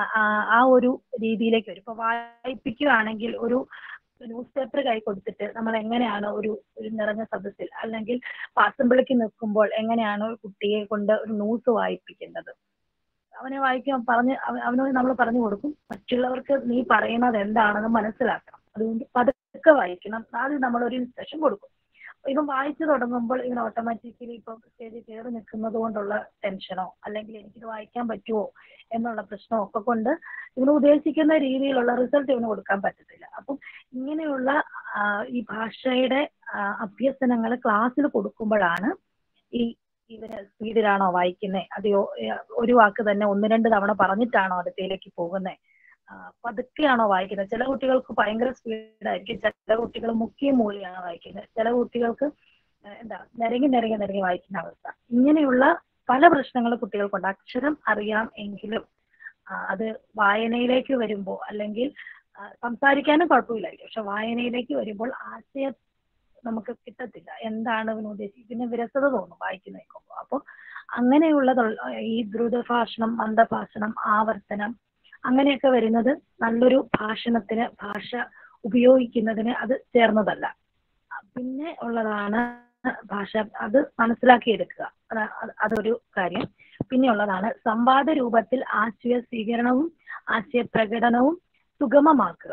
ആ ഒരു രീതിയിലേക്ക് വരും. ഇപ്പൊ വായിപ്പിക്കുകയാണെങ്കിൽ ഒരു ന്യൂസ് പേപ്പർ കൈ കൊടുത്തിട്ട് നമ്മൾ എങ്ങനെയാണ് ഒരു ഒരു നിറഞ്ഞ സദസ്സിൽ അല്ലെങ്കിൽ അസംബ്ലിക്ക് നിൽക്കുമ്പോൾ എങ്ങനെയാണ് ഒരു കുട്ടിയെ കൊണ്ട് ഒരു ന്യൂസ് വായിപ്പിക്കേണ്ടത്, അവനെ വായിക്കാൻ പറഞ്ഞ് അവനോട് നമ്മൾ പറഞ്ഞു കൊടുക്കും. മറ്റുള്ളവർക്ക് നീ പറയുന്നത് എന്താണെന്ന് മനസ്സിലാക്കണം, അതുകൊണ്ട് പതുക്കെ വായിക്കണം, ആദ്യം നമ്മളൊരു ഇൻസ്ട്രക്ഷൻ കൊടുക്കും. ഇവൻ വായിച്ചു തുടങ്ങുമ്പോൾ ഇവൻ ഓട്ടോമാറ്റിക്കലി ഇപ്പം സ്റ്റേജിൽ കയറി നിൽക്കുന്നത് കൊണ്ടുള്ള ടെൻഷനോ അല്ലെങ്കിൽ എനിക്കിത് വായിക്കാൻ പറ്റുമോ എന്നുള്ള പ്രശ്നമോ ഒക്കെ കൊണ്ട് ഇവന് ഉദ്ദേശിക്കുന്ന രീതിയിലുള്ള റിസൾട്ട് ഇവന് കൊടുക്കാൻ പറ്റത്തില്ല. അപ്പം ഇങ്ങനെയുള്ള ഈ ഭാഷയുടെ അഭ്യസനങ്ങൾ ക്ലാസ്സിൽ കൊടുക്കുമ്പോഴാണ് ഈ ഇവന് സ്പീഡിലാണോ വായിക്കുന്നത്, അതെയോ ഒരു വാക്ക് തന്നെ ഒന്ന് രണ്ട് തവണ പറഞ്ഞിട്ടാണോ അടുത്തയിലേക്ക് പോകുന്നത്, പതുക്കെയാണോ വായിക്കുന്നത്. ചില കുട്ടികൾക്ക് ഭയങ്കര സ്പീഡായിരിക്കും, ചില കുട്ടികൾ മുക്കിയ മൂലിയാണ് വായിക്കുന്നത്, ചില കുട്ടികൾക്ക് എന്താ നിരങ്ങി നിരങ്ങി നിരങ്ങി വായിക്കുന്ന അവസ്ഥ. ഇങ്ങനെയുള്ള പല പ്രശ്നങ്ങൾ കുട്ടികൾക്കുണ്ട്. അക്ഷരം അറിയാം എങ്കിലും അത് വായനയിലേക്ക് വരുമ്പോൾ അല്ലെങ്കിൽ സംസാരിക്കാനും കുഴപ്പമില്ലായിരിക്കും, പക്ഷെ വായനയിലേക്ക് വരുമ്പോൾ ആശയം നമുക്ക് കിട്ടത്തില്ല. എന്താണ് ഇവന് ഉദ്ദേശിക്കുന്നത്, പിന്നെ വിരസത തോന്നും വായിക്കുന്ന നിൽക്കുമ്പോൾ. അപ്പോൾ അങ്ങനെയുള്ള ഈ ദ്രുതഭാഷണം, മന്ദഭാഷണം, ആവർത്തനം അങ്ങനെയൊക്കെ വരുന്നത് നല്ലൊരു ഭാഷണത്തിന്, ഭാഷ ഉപയോഗിക്കുന്നതിന് അത് ചേർന്നതല്ല. പിന്നെ ഉള്ളതാണ് ഭാഷ, അത് മനസ്സിലാക്കിയെടുക്കുക, അതൊരു കാര്യം. പിന്നെ ഉള്ളതാണ് സംവാദ രൂപത്തിൽ ആശയ സ്വീകരണവും ആശയ പ്രകടനവും സുഗമമാക്കുക.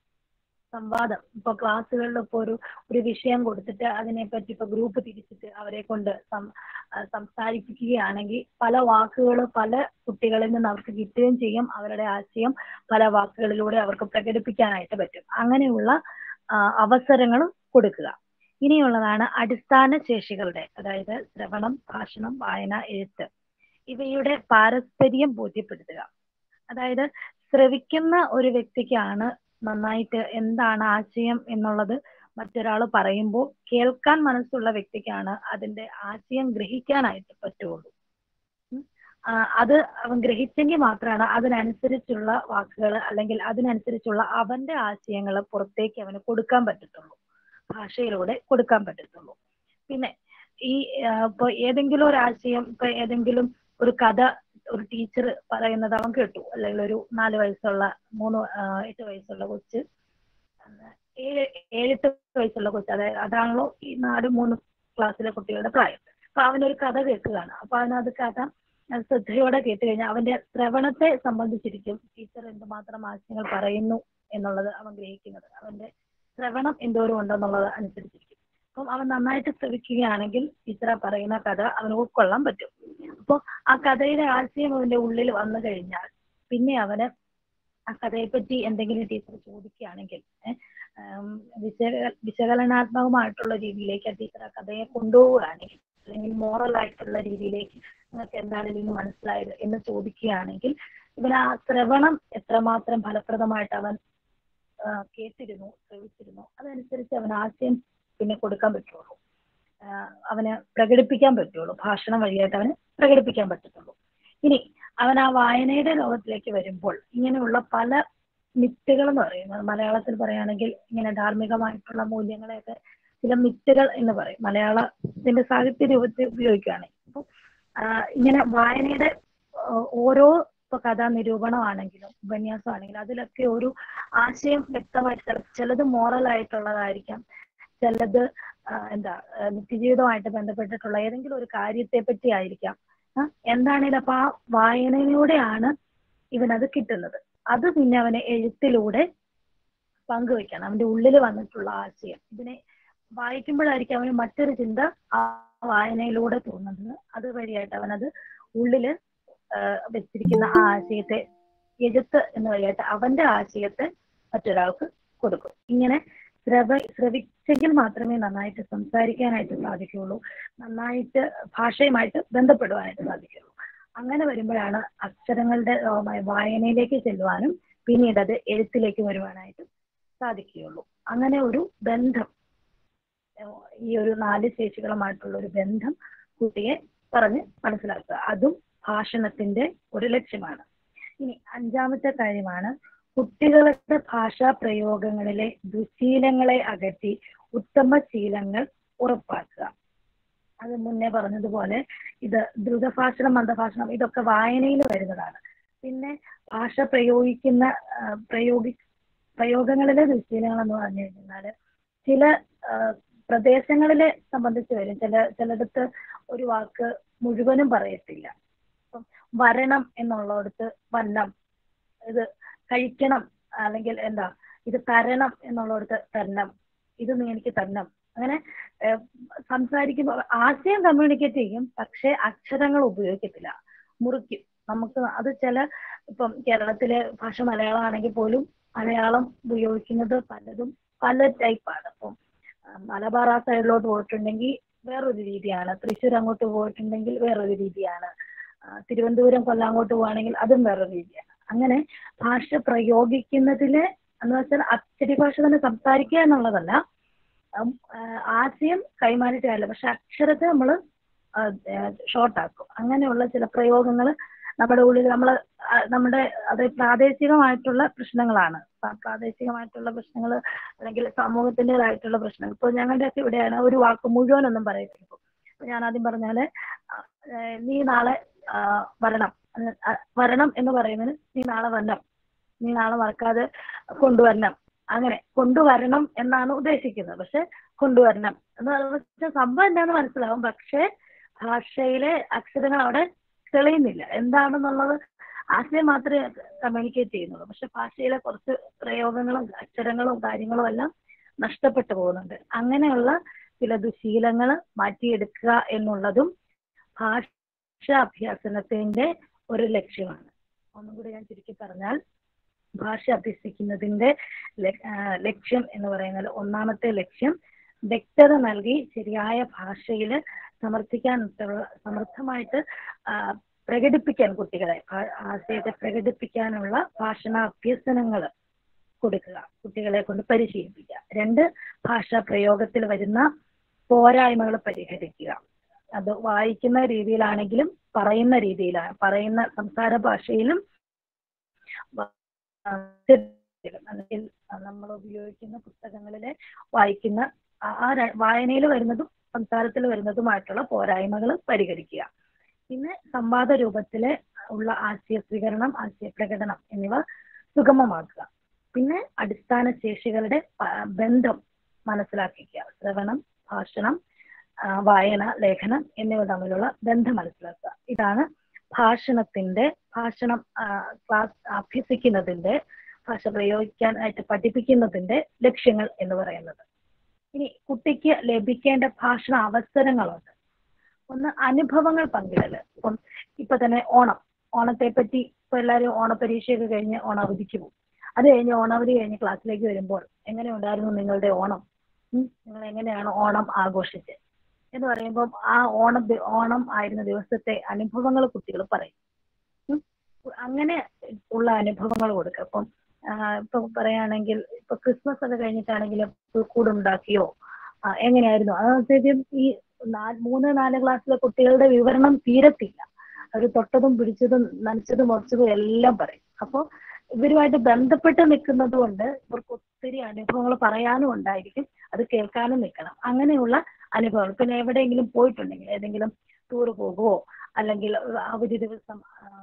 സംവാദം ഇപ്പൊ ക്ലാസ്സുകളിൽ ഇപ്പോൾ ഒരു ഒരു വിഷയം കൊടുത്തിട്ട് അതിനെപ്പറ്റി ഇപ്പൊ ഗ്രൂപ്പ് തിരിച്ചിട്ട് അവരെ കൊണ്ട് സംസാരിപ്പിക്കുകയാണെങ്കിൽ പല വാക്കുകൾ പല കുട്ടികളിൽ നിന്ന് അവർക്ക് കിട്ടുകയും ചെയ്യും. അവരുടെ ആശയം പല വാക്കുകളിലൂടെ അവർക്ക് പ്രകടിപ്പിക്കാനായിട്ട് പറ്റും. അങ്ങനെയുള്ള അവസരങ്ങളും കൊടുക്കുക. ഇനിയുള്ളതാണ് അടിസ്ഥാന ശേഷികളുടെ, അതായത് ശ്രവണം, ഭാഷണം, വായന, എഴുത്ത് ഇവയുടെ പാരസ്പര്യം ബോധ്യപ്പെടുത്തുക. അതായത് ശ്രവിക്കുന്ന ഒരു വ്യക്തിക്കാണ് നന്നായിട്ട് എന്താണ് ആശയം എന്നുള്ളത് മറ്റൊരാൾ പറയുമ്പോൾ കേൾക്കാൻ മനസ്സുള്ള വ്യക്തിക്കാണ് അതിന്റെ ആശയം ഗ്രഹിക്കാനായിട്ട് പറ്റുള്ളൂ. അത് അവൻ ഗ്രഹിച്ചെങ്കിൽ മാത്രമാണ് അതിനനുസരിച്ചുള്ള വാക്കുകൾ അല്ലെങ്കിൽ അതിനനുസരിച്ചുള്ള അവന്റെ ആശയങ്ങൾ പുറത്തേക്ക് അവന് കൊടുക്കാൻ പറ്റത്തുള്ളൂ, ഭാഷയിലൂടെ കൊടുക്കാൻ പറ്റത്തുള്ളൂ. പിന്നെ ഈ ഇപ്പൊ ഏതെങ്കിലും ഒരു ആശയം, ഇപ്പൊ ഏതെങ്കിലും ഒരു കഥ ഒരു ടീച്ചർ പറയുന്നത് അവൻ കേട്ടു, അല്ലെങ്കിൽ ഒരു നാല് വയസ്സുള്ള മൂന്ന് എട്ട് വയസ്സുള്ള കൊച്ച് ഏഴ് ഏഴെട്ട് വയസ്സുള്ള കൊച്ച്, അതായത് അതാണല്ലോ ഈ നാല് മൂന്ന് ക്ലാസ്സിലെ കുട്ടികളുടെ പ്രായം. അപ്പൊ അവനൊരു കഥ കേൾക്കുകയാണ്. അപ്പൊ അവനത് കഥ ശ്രദ്ധയോടെ കേട്ട് കഴിഞ്ഞാൽ അവന്റെ ശ്രവണത്തെ സംബന്ധിച്ചിരിക്കും ടീച്ചർ എന്തുമാത്രം ആശയങ്ങൾ പറയുന്നു എന്നുള്ളത് അവൻ ഗ്രഹിക്കുന്നത്. അവന്റെ ശ്രവണം എന്തോരം ഉണ്ടെന്നുള്ളത് അനുസരിച്ചിരിക്കും. അപ്പം അവൻ നന്നായിട്ട് ശ്രവിക്കുകയാണെങ്കിൽ ടീച്ചർ പറയുന്ന കഥ അവന് ഉൾക്കൊള്ളാൻ പറ്റും. അപ്പോൾ ആ കഥയുടെ ആശയം അവന്റെ ഉള്ളിൽ വന്നു കഴിഞ്ഞാൽ പിന്നെ അവന് ആ കഥയെപ്പറ്റി എന്തെങ്കിലും ടീച്ചർ ചോദിക്കുകയാണെങ്കിൽ വിശക വിശകലനാത്മകമായിട്ടുള്ള രീതിയിലേക്ക് ആ ടീച്ചർ ആ കഥയെ കൊണ്ടുപോവുകയാണെങ്കിൽ, അല്ലെങ്കിൽ മോറൽ ആയിട്ടുള്ള രീതിയിലേക്ക് നിങ്ങൾക്ക് എന്താണ് ഇതിൽ നിന്ന് മനസ്സിലായത് എന്ന് ചോദിക്കുകയാണെങ്കിൽ ഇവൻ ആ ശ്രവണം എത്രമാത്രം ഫലപ്രദമായിട്ട് അവൻ കേട്ടിരുന്നു, ശ്രവിച്ചിരുന്നു, അതനുസരിച്ച് അവൻ ആശയം പിന്നെ കൊടുക്കാൻ പറ്റുള്ളൂ, അവന് പ്രകടിപ്പിക്കാൻ പറ്റുള്ളൂ, ഭാഷണം വഴിയായിട്ട് അവന് പ്രകടിപ്പിക്കാൻ പറ്റത്തുള്ളൂ. ഇനി അവൻ ആ വായനയുടെ ലോകത്തിലേക്ക് വരുമ്പോൾ ഇങ്ങനെയുള്ള പല മിത്തുകൾ എന്ന് പറയുന്നത്, മലയാളത്തിൽ പറയുകയാണെങ്കിൽ ഇങ്ങനെ ധാർമ്മികമായിട്ടുള്ള മൂല്യങ്ങളെയൊക്കെ ചില മിത്തുകൾ എന്ന് പറയും, മലയാളത്തിന്റെ സാഹിത്യ രൂപത്തിൽ ഉപയോഗിക്കുകയാണെങ്കിൽ. അപ്പോൾ ഇങ്ങനെ വായനയുടെ ഓരോ ഇപ്പൊ കഥാ നിരൂപണമാണെങ്കിലും ഉപന്യാസമാണെങ്കിലും അതിലൊക്കെ ഒരു ആശയം വ്യക്തമായിട്ട്, ചിലത് മോറൽ ആയിട്ടുള്ളതായിരിക്കാം, ചിലത് എന്താ നിത്യജീവിതമായിട്ട് ബന്ധപ്പെട്ടിട്ടുള്ള ഏതെങ്കിലും ഒരു കാര്യത്തെ പറ്റി ആയിരിക്കാം. എന്താണേലും അപ്പൊ ആ വായനയിലൂടെയാണ് ഇവനത് കിട്ടുന്നത്. അത് പിന്നെ അവനെ എഴുത്തിലൂടെ പങ്കുവെക്കണം, അവന്റെ ഉള്ളിൽ വന്നിട്ടുള്ള ആശയം. ഇതിനെ വായിക്കുമ്പോഴായിരിക്കും അവന് മറ്റൊരു ചിന്ത ആ വായനയിലൂടെ തോന്നുന്നത്. അത് വഴിയായിട്ട് അവനത് ഉള്ളില് വെച്ചിരിക്കുന്ന ആ ആശയത്തെ എഴുത്ത് എന്ന വഴിയായിട്ട് അവന്റെ ആശയത്തെ മറ്റൊരാൾക്ക് കൊടുക്കും. ഇങ്ങനെ ശ്രവ ശ്രവിച്ചെങ്കിൽ മാത്രമേ നന്നായിട്ട് സംസാരിക്കാനായിട്ട് സാധിക്കുകയുള്ളൂ, നന്നായിട്ട് ഭാഷയുമായിട്ട് ബന്ധപ്പെടുവാനായിട്ട് സാധിക്കുകയുള്ളൂ. അങ്ങനെ വരുമ്പോഴാണ് അക്ഷരങ്ങളുടെ വായനയിലേക്ക് ചെല്ലുവാനും പിന്നീട് അത് എഴുത്തിലേക്ക് വരുവാനായിട്ട് സാധിക്കുകയുള്ളൂ. അങ്ങനെ ഒരു ബന്ധം, ഈ ഒരു നാല് ശേഷികളുമായിട്ടുള്ള ഒരു ബന്ധം കുട്ടിയെ പറഞ്ഞ് മനസ്സിലാക്കുക, അതും ഭാഷണത്തിന്റെ ഒരു ലക്ഷ്യമാണ്. ഇനി അഞ്ചാമത്തെ കാര്യമാണ് കുട്ടികളുടെ ഭാഷാ പ്രയോഗങ്ങളിലെ ദുശീലങ്ങളെ അകറ്റി ഉത്തമ ശീലങ്ങൾ ഉറപ്പാക്കുക. അത് മുന്നേ പറഞ്ഞതുപോലെ ഇത് ദ്രുതഭാഷണം, മന്ദഭാഷണം ഇതൊക്കെ വായനയിൽ വരുന്നതാണ്. പിന്നെ ഭാഷ പ്രയോഗിക്കുന്ന പ്രയോഗി പ്രയോഗങ്ങളിലെ ദുശീലങ്ങൾ എന്ന് പറഞ്ഞു കഴിഞ്ഞാൽ ചില പ്രദേശങ്ങളിലെ സംബന്ധിച്ച് വരും. ചില ചിലടത്ത് ഒരു വാക്ക് മുഴുവനും പറയത്തില്ല. ഇപ്പം വരണം എന്നുള്ളിടത്ത് വന്നം, ഇത് കഴിക്കണം അല്ലെങ്കിൽ എന്താ ഇത് തരണം എന്നുള്ളിടത്ത് തരണം, ഇത് നീ എനിക്ക് തരണം. അങ്ങനെ സംസാരിക്കുമ്പോൾ ആശയം കമ്മ്യൂണിക്കേറ്റ് ചെയ്യും, പക്ഷെ അക്ഷരങ്ങൾ ഉപയോഗിക്കത്തില്ല, മുറിക്കും. നമുക്ക് അത് ചില ഇപ്പം കേരളത്തിലെ ഭാഷ മലയാളം ആണെങ്കിൽ പോലും മലയാളം ഉപയോഗിക്കുന്നത് പലതും പല ടൈപ്പാണ്. അപ്പം മലബാർ ആ സൈഡിലോട്ട് പോയിട്ടുണ്ടെങ്കിൽ വേറൊരു രീതിയാണ്, തൃശ്ശൂർ അങ്ങോട്ട് പോയിട്ടുണ്ടെങ്കിൽ വേറൊരു രീതിയാണ്, തിരുവനന്തപുരം കൊല്ലം അങ്ങോട്ട് പോവുകയാണെങ്കിൽ അതും വേറൊരു രീതിയാണ്. അങ്ങനെ ഭാഷ പ്രയോഗിക്കുന്നതില് എന്ന് വെച്ചാൽ അച്ചടി ഭാഷ തന്നെ സംസാരിക്കുക എന്നുള്ളതല്ല, ആശയം കൈമാറിയിട്ടല്ല, പക്ഷെ അക്ഷരത്തെ നമ്മൾ ഷോർട്ടാക്കും. അങ്ങനെയുള്ള ചില പ്രയോഗങ്ങൾ നമ്മുടെ ഉള്ളിൽ നമ്മൾ നമ്മുടെ അത് പ്രാദേശികമായിട്ടുള്ള പ്രശ്നങ്ങളാണ്, പ്രാദേശികമായിട്ടുള്ള പ്രശ്നങ്ങൾ അല്ലെങ്കിൽ സമൂഹത്തിൻ്റെതായിട്ടുള്ള പ്രശ്നങ്ങൾ. ഇപ്പോൾ ഞങ്ങളുടെയൊക്കെ ഇവിടെയാണ് ഒരു വാക്ക് മുഴുവനൊന്നും പറയത്തില്ല. ഇപ്പൊ ഞാൻ ആദ്യം പറഞ്ഞാല് നീ നാളെ വരണം, വരണം എന്ന് പറയുന്നതിന് നീ നാളെ വരണം, നീ നാളെ മറക്കാതെ കൊണ്ടുവരണം, അങ്ങനെ കൊണ്ടുവരണം എന്നാണ് ഉദ്ദേശിക്കുന്നത്. പക്ഷെ കൊണ്ടുവരണം എന്ന് പറഞ്ഞാൽ സംഭവം എന്താണെന്ന് മനസ്സിലാവും, പക്ഷെ ഭാഷയിലെ അക്ഷരങ്ങൾ അവിടെ തെളിയുന്നില്ല, എന്താണെന്നുള്ളത് ആശയം മാത്രമേ കമ്മ്യൂണിക്കേറ്റ് ചെയ്യുന്നുള്ളൂ. പക്ഷെ ഭാഷയിലെ കുറച്ച് പ്രയോഗങ്ങളും അക്ഷരങ്ങളും കാര്യങ്ങളും എല്ലാം നഷ്ടപ്പെട്ടു പോകുന്നുണ്ട്. അങ്ങനെയുള്ള ചില ദുശീലങ്ങൾ മാറ്റിയെടുക്കുക എന്നുള്ളതും ഭാഷാ അഭ്യാസനത്തിന്റെ ഒരു ലക്ഷ്യമാണ്. ഒന്നും കൂടി ഞാൻ ചുരുക്കി പറഞ്ഞാൽ, ഭാഷ അഭ്യസിക്കുന്നതിന്റെ ലക്ഷ്യം എന്ന് പറയുന്നത്, ഒന്നാമത്തെ ലക്ഷ്യം വ്യക്തത നൽകി ശരിയായ ഭാഷയിൽ സമർത്ഥിക്കാൻ സമർത്ഥമായിട്ട് പ്രകടിപ്പിക്കാൻ കുട്ടികളെ ആശയത്തെ പ്രകടിപ്പിക്കാനുള്ള ഭാഷണ അഭ്യസനങ്ങൾ കൊടുക്കുക, കുട്ടികളെ കൊണ്ട് പരിശീലിപ്പിക്കുക. രണ്ട്, ഭാഷാ പ്രയോഗത്തിൽ വരുന്ന പോരായ്മകൾ പരിഹരിക്കുക. അത് വായിക്കുന്ന രീതിയിലാണെങ്കിലും പറയുന്ന രീതിയിലാണ്, പറയുന്ന സംസാര ഭാഷയിലും അല്ലെങ്കിൽ നമ്മൾ ഉപയോഗിക്കുന്ന പുസ്തകങ്ങളിലെ വായിക്കുന്ന ആ വായനയിൽ വരുന്നതും സംസാരത്തിൽ വരുന്നതുമായിട്ടുള്ള പോരായ്മകൾ പരിഹരിക്കുക. പിന്നെ സംവാദ രൂപത്തിലെ ഉള്ള ആശയ സ്വീകരണം, ആശയ പ്രകടനം എന്നിവ സുഗമമാക്കുക. പിന്നെ അടിസ്ഥാന ശേഷികളുടെ ബന്ധം മനസ്സിലാക്കിക്കുക. ശ്രവണം, ഭാഷണം, വായന, ലേഖനം എന്നിവ തമ്മിലുള്ള ബന്ധം മനസ്സിലാക്കുക. ഇതാണ് ഭാഷണത്തിന്റെ ഭാഷണം ക്ലാസ് അഭ്യസിക്കുന്നതിന്റെ ഭാഷ പ്രയോഗിക്കാനായിട്ട് പഠിപ്പിക്കുന്നതിന്റെ ലക്ഷ്യങ്ങൾ എന്ന് പറയുന്നത്. ഇനി കുട്ടിക്ക് ലഭിക്കേണ്ട ഭാഷണ അവസരങ്ങളുണ്ട്. ഒന്ന്, അനുഭവങ്ങൾ പങ്കിടല്. ഇപ്പം ഇപ്പൊ തന്നെ ഓണം, ഓണത്തെ പറ്റി ഇപ്പൊ എല്ലാവരും ഓണപരീക്ഷയൊക്കെ കഴിഞ്ഞ് ഓണാവധിക്ക് പോകും. അത് കഴിഞ്ഞ് ഓണാവധി കഴിഞ്ഞ് ക്ലാസ്സിലേക്ക് വരുമ്പോൾ എങ്ങനെ ഉണ്ടായിരുന്നു നിങ്ങളുടെ ഓണം, നിങ്ങൾ എങ്ങനെയാണ് ഓണം ആഘോഷിച്ചത് എന്ന് പറയുമ്പോൾ ആ ഓണം ഓണം ആയിരുന്ന ദിവസത്തെ അനുഭവങ്ങൾ കുട്ടികൾ പറയും. അങ്ങനെ ഉള്ള അനുഭവങ്ങൾ കൊടുക്കുക. അപ്പം ഇപ്പൊ പറയുകയാണെങ്കിൽ ഇപ്പൊ ക്രിസ്മസ് ഒക്കെ കഴിഞ്ഞിട്ടാണെങ്കിൽ കൂടുണ്ടാക്കിയോ, എങ്ങനെയായിരുന്നു അതനുസരിച്ച് ഈ നാല് മൂന്ന് നാല് ക്ലാസ്സിലെ കുട്ടികളുടെ വിവരണം തീരത്തില്ല. അവർ തൊട്ടതും പിടിച്ചതും നനച്ചതും മുറിച്ചതും എല്ലാം പറയും. അപ്പോൾ ഇവരുമായിട്ട് ബന്ധപ്പെട്ട് നിൽക്കുന്നത് കൊണ്ട് ഇവർക്ക് ഒത്തിരി അനുഭവങ്ങൾ പറയാനും ഉണ്ടായിരിക്കും, അത് കേൾക്കാനും നിൽക്കണം. അങ്ങനെയുള്ള അനുഭവങ്ങൾ പിന്നെ എവിടെയെങ്കിലും പോയിട്ടുണ്ടെങ്കിൽ, ഏതെങ്കിലും ടൂർ പോകുവോ അല്ലെങ്കിൽ അവധി ദിവസം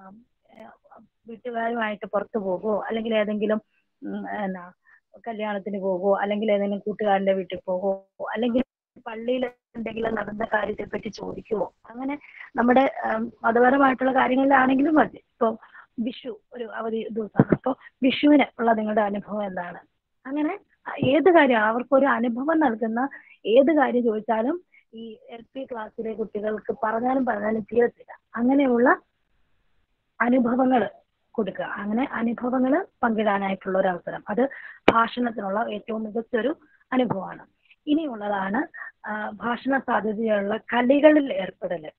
വീട്ടുകാരുമായിട്ട് പുറത്തു പോകുവോ അല്ലെങ്കിൽ ഏതെങ്കിലും എന്നാ കല്യാണത്തിന് പോകുവോ അല്ലെങ്കിൽ ഏതെങ്കിലും കൂട്ടുകാരന്റെ വീട്ടിൽ പോകുവോ അല്ലെങ്കിൽ പള്ളിയിൽ എന്തെങ്കിലും നടന്ന കാര്യത്തെ പറ്റി ചോദിക്കുവോ, അങ്ങനെ നമ്മുടെ മതപരമായിട്ടുള്ള കാര്യങ്ങളിലാണെങ്കിലും മതി. ഇപ്പൊ വിഷു ഒരു അവധി ദിവസമാണ്, അപ്പോൾ വിഷുവിന് ഉള്ള നിങ്ങളുടെ അനുഭവം എന്താണ്, അങ്ങനെ ഏത് കാര്യം അവർക്കൊരു അനുഭവം നൽകുന്ന ഏത് കാര്യം ചോദിച്ചാലും ഈ എൽ പി ക്ലാസ്സിലെ കുട്ടികൾക്ക് പറഞ്ഞാലും പറഞ്ഞാലും തീരത്തില്ല. അങ്ങനെയുള്ള അനുഭവങ്ങൾ കൊടുക്കുക. അങ്ങനെ അനുഭവങ്ങൾ പങ്കിടാനായിട്ടുള്ള ഒരു അവസരം, അത് ഭാഷണത്തിനുള്ള ഏറ്റവും മികച്ചൊരു അനുഭവമാണ്. ഇനിയുള്ളതാണ് ഭാഷണ സാധ്യതയുള്ള കളികളിൽ ഏർപ്പെടല്.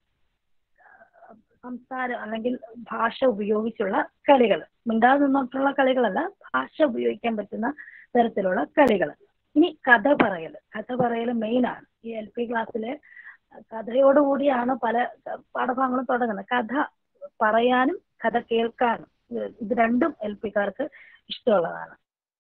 സംസാരം അല്ലെങ്കിൽ ഭാഷ ഉപയോഗിച്ചുള്ള കളികൾ, മിണ്ടാതെ നിന്നിട്ടുള്ള കളികളല്ല, ഭാഷ ഉപയോഗിക്കാൻ പറ്റുന്ന തരത്തിലുള്ള കളികൾ. ഇനി കഥ പറയൽ, കഥ പറയൽ മെയിൻ ആണ്. ഈ എൽ പി ക്ലാസ്സിലെ കഥയോടുകൂടിയാണ് പല പാഠഭാഗങ്ങളും തുടങ്ങുന്നത്. കഥ പറയാനും കഥ കേൾക്കാനും, ഇത് രണ്ടും എൽ പിക്കാർക്ക് ഇഷ്ടമുള്ളതാണ്.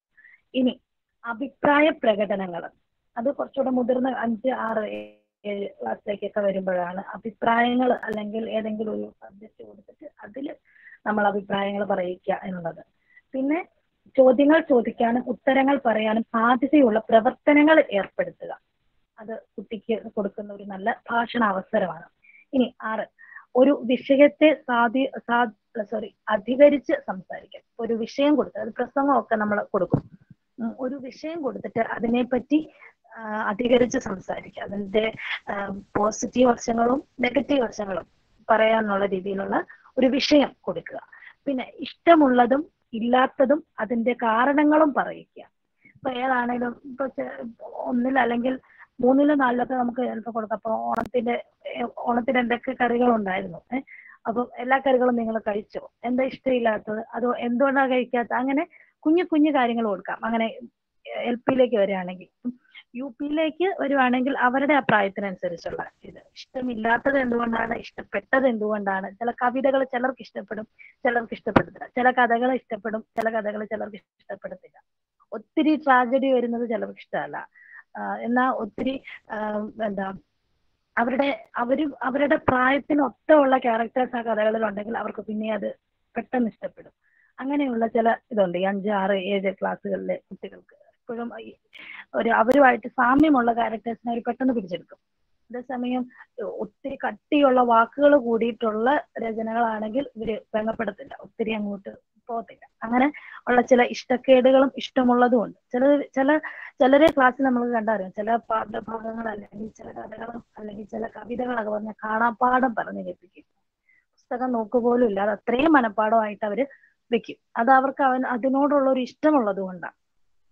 ഇനി അഭിപ്രായ പ്രകടനങ്ങൾ, അത് കുറച്ചുകൂടെ മുതിർന്ന അഞ്ച് ആറ് ഏഴ് ക്ലാസ്സിലേക്കൊക്കെ വരുമ്പോഴാണ് അഭിപ്രായങ്ങൾ അല്ലെങ്കിൽ ഏതെങ്കിലും ഒരു സബ്ജക്റ്റ് കൊടുത്തിട്ട് അതിൽ നമ്മൾ അഭിപ്രായങ്ങൾ പറയിക്കുക എന്നുള്ളത്. പിന്നെ ചോദ്യങ്ങൾ ചോദിക്കാനും ഉത്തരങ്ങൾ പറയാനും സാധ്യതയുള്ള പ്രവർത്തനങ്ങൾ ഏർപ്പെടുത്തുക, അത് കുട്ടിക്ക് കൊടുക്കുന്ന ഒരു നല്ല ഭാഷണ അവസരമാണ്. ഇനി ആറ്, ഒരു വിഷയത്തെ സാധി സാ സോറി അധികരിച്ച് സംസാരിക്കാം. ഒരു വിഷയം കൊടുത്ത്, അത് പ്രസംഗമൊക്കെ നമ്മൾ കൊടുക്കും, ഒരു വിഷയം കൊടുത്തിട്ട് അതിനെപ്പറ്റി അധികരിച്ച് സംസാരിക്കുക, അതിന്റെ പോസിറ്റീവ് വശങ്ങളും നെഗറ്റീവ് വശങ്ങളും പറയാനുള്ള രീതിയിലുള്ള ഒരു വിഷയം കൊടുക്കുക. പിന്നെ ഇഷ്ടമുള്ളതും ഇല്ലാത്തതും അതിന്റെ കാരണങ്ങളും പറയിക്കുക. ഇപ്പൊ ഏതാണേലും ഇപ്പൊ ഒന്നിൽ അല്ലെങ്കിൽ മൂന്നിലോ നാലിലൊക്കെ നമുക്ക് ചിലപ്പോൾ കൊടുക്കാം. അപ്പൊ ഓണത്തിന്റെ ഓണത്തിന് എന്തൊക്കെ കറികൾ ഉണ്ടായിരുന്നു, ഏഹ് അപ്പൊ എല്ലാ കറികളും നിങ്ങൾ കഴിച്ചോ, എന്താ ഇഷ്ടമില്ലാത്തത്, അതോ എന്തുകൊണ്ടാണ് കഴിക്കാത്തത്, അങ്ങനെ കുഞ്ഞു കുഞ്ഞു കാര്യങ്ങൾ കൊടുക്കാം. അങ്ങനെ എൽ പിയിലേക്ക് വരികയാണെങ്കിൽ. യു പിയിലേക്ക് വരുവാണെങ്കിൽ അവരുടെ അഭിപ്രായത്തിനനുസരിച്ചുള്ള ഇത്, ഇഷ്ടമില്ലാത്തത് എന്തുകൊണ്ടാണ്, ഇഷ്ടപ്പെട്ടത് എന്തുകൊണ്ടാണ്. ചില കവിതകൾ ചിലർക്ക് ഇഷ്ടപ്പെടും, ചിലർക്ക് ഇഷ്ടപ്പെടത്തില്ല. ചില കഥകൾ ഇഷ്ടപ്പെടും, ചില കഥകൾ ചിലർക്ക് ഇഷ്ടപ്പെടത്തില്ല. ഒത്തിരി ട്രാജഡി വരുന്നത് ചിലർക്ക് ഇഷ്ടമല്ല. എന്നാൽ ഒത്തിരി എന്താ അവരുടെ അവര് അവരുടെ പ്രായത്തിനൊത്തുള്ള ക്യാരക്ടേഴ്സ് ആ കഥകളിൽ ഉണ്ടെങ്കിൽ അവർക്ക് പിന്നെ അത് പെട്ടെന്ന് ഇഷ്ടപ്പെടും. അങ്ങനെയുള്ള ചില ഇതുണ്ട് ഈ അഞ്ച് ആറ് ഏഴ് ക്ലാസ്സുകളിലെ കുട്ടികൾക്ക്. എപ്പോഴും ഒരു അവരുമായിട്ട് സാമ്യമുള്ള ക്യാരക്ടേഴ്സിനെ അവർ പെട്ടെന്ന് പിടിച്ചെടുക്കും. അതേസമയം ഒത്തിരി കട്ടിയുള്ള വാക്കുകൾ കൂടിയിട്ടുള്ള രചനകളാണെങ്കിൽ ഇവര് ബന്ധപ്പെടത്തില്ല, ഒത്തിരി അങ്ങോട്ട് പോകത്തില്ല. അങ്ങനെ ഉള്ള ചില ഇഷ്ടക്കേടുകളും ഇഷ്ടമുള്ളതും ഉണ്ട്. ചില ചില ചിലരെ ക്ലാസ്സിൽ നമ്മൾ കണ്ടറിയാം, ചില പാഠഭാഗങ്ങൾ അല്ലെങ്കിൽ ചില കഥകളും അല്ലെങ്കിൽ ചില കവിതകളൊക്കെ പറഞ്ഞ കാണാപ്പാഠം പറഞ്ഞു കേൾപ്പിക്കും. പുസ്തകം നോക്കുപോലും ഇല്ല, അത് അത്രയും മനപ്പാഠമായിട്ട് അവര് വെക്കും. അത് അവർക്ക് അവൻ അതിനോടുള്ള ഒരു ഇഷ്ടമുള്ളത് കൊണ്ടാണ്.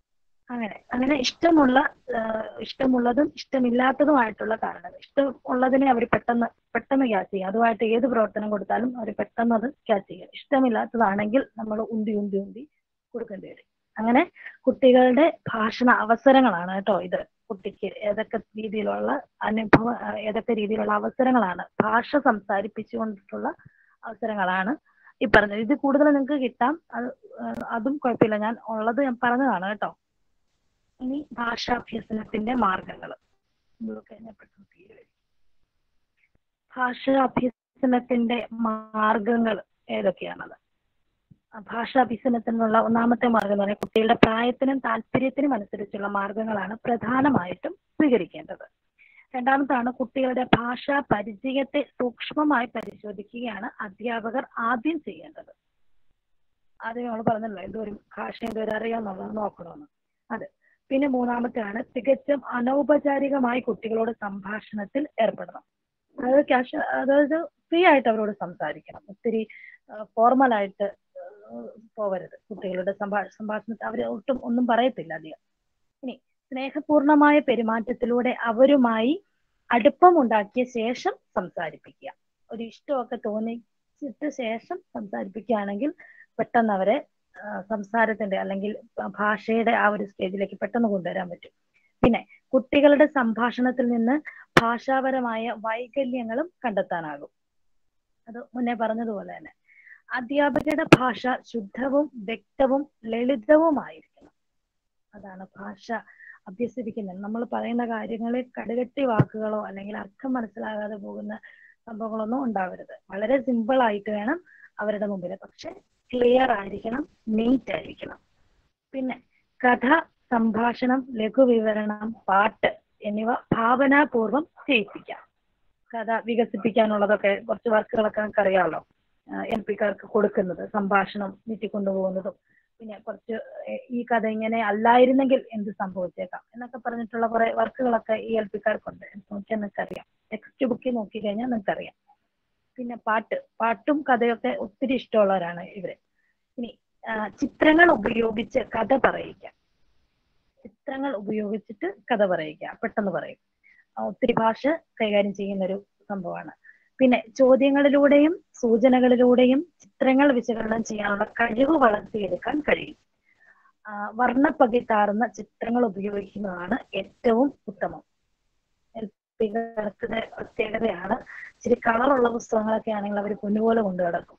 അങ്ങനെ അങ്ങനെ ഇഷ്ടമുള്ള ഇഷ്ടമുള്ളതും ഇഷ്ടമില്ലാത്തതുമായിട്ടുള്ള കാരണങ്ങൾ. ഇഷ്ടമുള്ളതിനെ അവർ പെട്ടെന്ന് പെട്ടെന്ന് ക്യാച്ച് ചെയ്യും. അതുമായിട്ട് ഏത് പ്രവർത്തനം കൊടുത്താലും അവർ പെട്ടെന്ന് അത് ക്യാച്ച് ചെയ്യും. ഇഷ്ടമില്ലാത്തതാണെങ്കിൽ നമ്മൾ ഉന്തി ഉന്തി ഉന്തി കൊടുക്കേണ്ടി വരും. അങ്ങനെ കുട്ടികളുടെ ഭാഷണ അവസരങ്ങളാണ് കേട്ടോ ഇത്. കുട്ടിക്ക് ഏതൊക്കെ രീതിയിലുള്ള അനുഭവം, ഏതൊക്കെ രീതിയിലുള്ള അവസരങ്ങളാണ് ഭാഷ സംസാരിപ്പിച്ചുകൊണ്ടിട്ടുള്ള അവസരങ്ങളാണ് ഈ പറഞ്ഞത്. ഇത് കൂടുതൽ നിങ്ങൾക്ക് കിട്ടാം, അത് അതും കുഴപ്പമില്ല, ഞാൻ ഉള്ളത് ഞാൻ പറഞ്ഞതാണ് കേട്ടോ. ഇനി ഭാഷാഭ്യസനത്തിന്റെ മാർഗങ്ങൾ. ഭാഷാഭ്യസനത്തിന്റെ മാർഗങ്ങൾ ഏതൊക്കെയാണത്? ഭാഷാഭ്യസനത്തിനുള്ള ഒന്നാമത്തെ മാർഗം എന്ന് പറയുന്നത് കുട്ടികളുടെ പ്രായത്തിനും താല്പര്യത്തിനും അനുസരിച്ചുള്ള മാർഗങ്ങളാണ് പ്രധാനമായിട്ടും സ്വീകരിക്കേണ്ടത്. രണ്ടാമതാണ് കുട്ടികളുടെ ഭാഷാ പരിചയത്തെ സൂക്ഷ്മമായി പരിശോധിക്കുകയാണ് അധ്യാപകർ ആദ്യം ചെയ്യേണ്ടത്. ആദ്യം നമ്മൾ പറഞ്ഞല്ലോ എന്തോരം ഭാഷ എന്തോരം അറിയാമെന്നുള്ളത് നോക്കണമെന്ന്. അത് പിന്നെ മൂന്നാമത്തെയാണ് തികച്ചും അനൗപചാരികമായി കുട്ടികളോട് സംഭാഷണത്തിൽ ഏർപ്പെടണം. അതായത് ക്യാഷ് അതായത് ഫ്രീ ആയിട്ട് അവരോട് സംസാരിക്കണം. ഒത്തിരി ഫോർമലായിട്ട് പോവരുത്. കുട്ടികളുടെ സംഭാ സംഭാഷണത്തിൽ അവർ ഒട്ടും ഒന്നും പറയത്തില്ല അധികം. ഇനി സ്നേഹപൂർണമായ പെരുമാറ്റത്തിലൂടെ അവരുമായി അടുപ്പം ഉണ്ടാക്കിയ ശേഷം സംസാരിപ്പിക്കുക. ഒരു ഇഷ്ടമൊക്കെ തോന്നിച്ചിട്ട് ശേഷം സംസാരിപ്പിക്കുകയാണെങ്കിൽ പെട്ടെന്ന് അവരെ സംസാരത്തിന്റെ അല്ലെങ്കിൽ ഭാഷയുടെ ആ ഒരു സ്റ്റേജിലേക്ക് പെട്ടെന്ന് കൊണ്ടുവരാൻ പറ്റും. പിന്നെ കുട്ടികളുടെ സംഭാഷണത്തിൽ നിന്ന് ഭാഷാപരമായ വൈകല്യങ്ങളും കണ്ടെത്താനാകും. അത് മുന്നേ പറഞ്ഞതുപോലെ തന്നെ അധ്യാപകരുടെ ഭാഷ ശുദ്ധവും വ്യക്തവും ലളിതവുമായിരിക്കണം. അതാണ് ഭാഷ അഭ്യസിപ്പിക്കുന്നത്. നമ്മൾ പറയുന്ന കാര്യങ്ങളിൽ കടുകട്ടി വാക്കുകളോ അല്ലെങ്കിൽ അർത്ഥം മനസ്സിലാകാതെ പോകുന്ന സംഭവങ്ങളൊന്നും ഉണ്ടാവരുത്. വളരെ സിമ്പിൾ ആയിട്ട് വേണം അവരുടെ മുമ്പിൽ, പക്ഷെ ക്ലിയർ ആയിരിക്കണം, നീറ്റ് ആയിരിക്കണം. പിന്നെ കഥ, സംഭാഷണം, ലഘുവിവരണം, പാട്ട് എന്നിവ ഭാവനാപൂർവം ചെയ്യിപ്പിക്കാം. കഥ വികസിപ്പിക്കാനുള്ളതൊക്കെ കുറച്ച് വർക്കുകളൊക്കെ നമുക്ക് അറിയാമല്ലോ, എൽ പിക്കാർക്ക് കൊടുക്കുന്നത്. സംഭാഷണം നീട്ടിക്കൊണ്ടുപോകുന്നതും പിന്നെ കുറച്ച് ഈ കഥ ഇങ്ങനെ അല്ലായിരുന്നെങ്കിൽ എന്ത് സംഭവിച്ചേക്കാം എന്നൊക്കെ പറഞ്ഞിട്ടുള്ള കുറെ വർക്കുകളൊക്കെ ഈ എൽ പിക്കാർക്കുണ്ട്. നോക്കിയാൽ നിങ്ങൾക്കറിയാം, ടെക്സ്റ്റ് ബുക്കിൽ നോക്കി കഴിഞ്ഞാൽ നിങ്ങൾക്കറിയാം. പിന്നെ പാട്ട് പാട്ടും കഥയൊക്കെ ഒത്തിരി ഇഷ്ടമുള്ളവരാണ് ഇവര്. ഇനി ചിത്രങ്ങൾ ഉപയോഗിച്ച് കഥ പറയിക്കാം. ചിത്രങ്ങൾ ഉപയോഗിച്ചിട്ട് കഥ പറയിക്കാം, പെട്ടെന്ന് പറയും. ഒത്തിരി ഭാഷ കൈകാര്യം ചെയ്യുന്ന ഒരു സംഭവമാണ്. പിന്നെ ചോദ്യങ്ങളിലൂടെയും സൂചനകളിലൂടെയും ചിത്രങ്ങൾ വിശകലനം ചെയ്യാനുള്ള കഴിവ് വളർത്തിയെടുക്കാൻ കഴിയും. വർണ്ണപ്പകിട്ടാർന്ന ചിത്രങ്ങൾ ഉപയോഗിക്കുന്നതാണ് ഏറ്റവും ഉത്തമം. പ്രത്യേകതയാണ്, ഇച്ചിരി കളറുള്ള പുസ്തകങ്ങളൊക്കെ ആണെങ്കിൽ അവർ പൊന്നുപോലെ കൊണ്ടു കിടക്കും.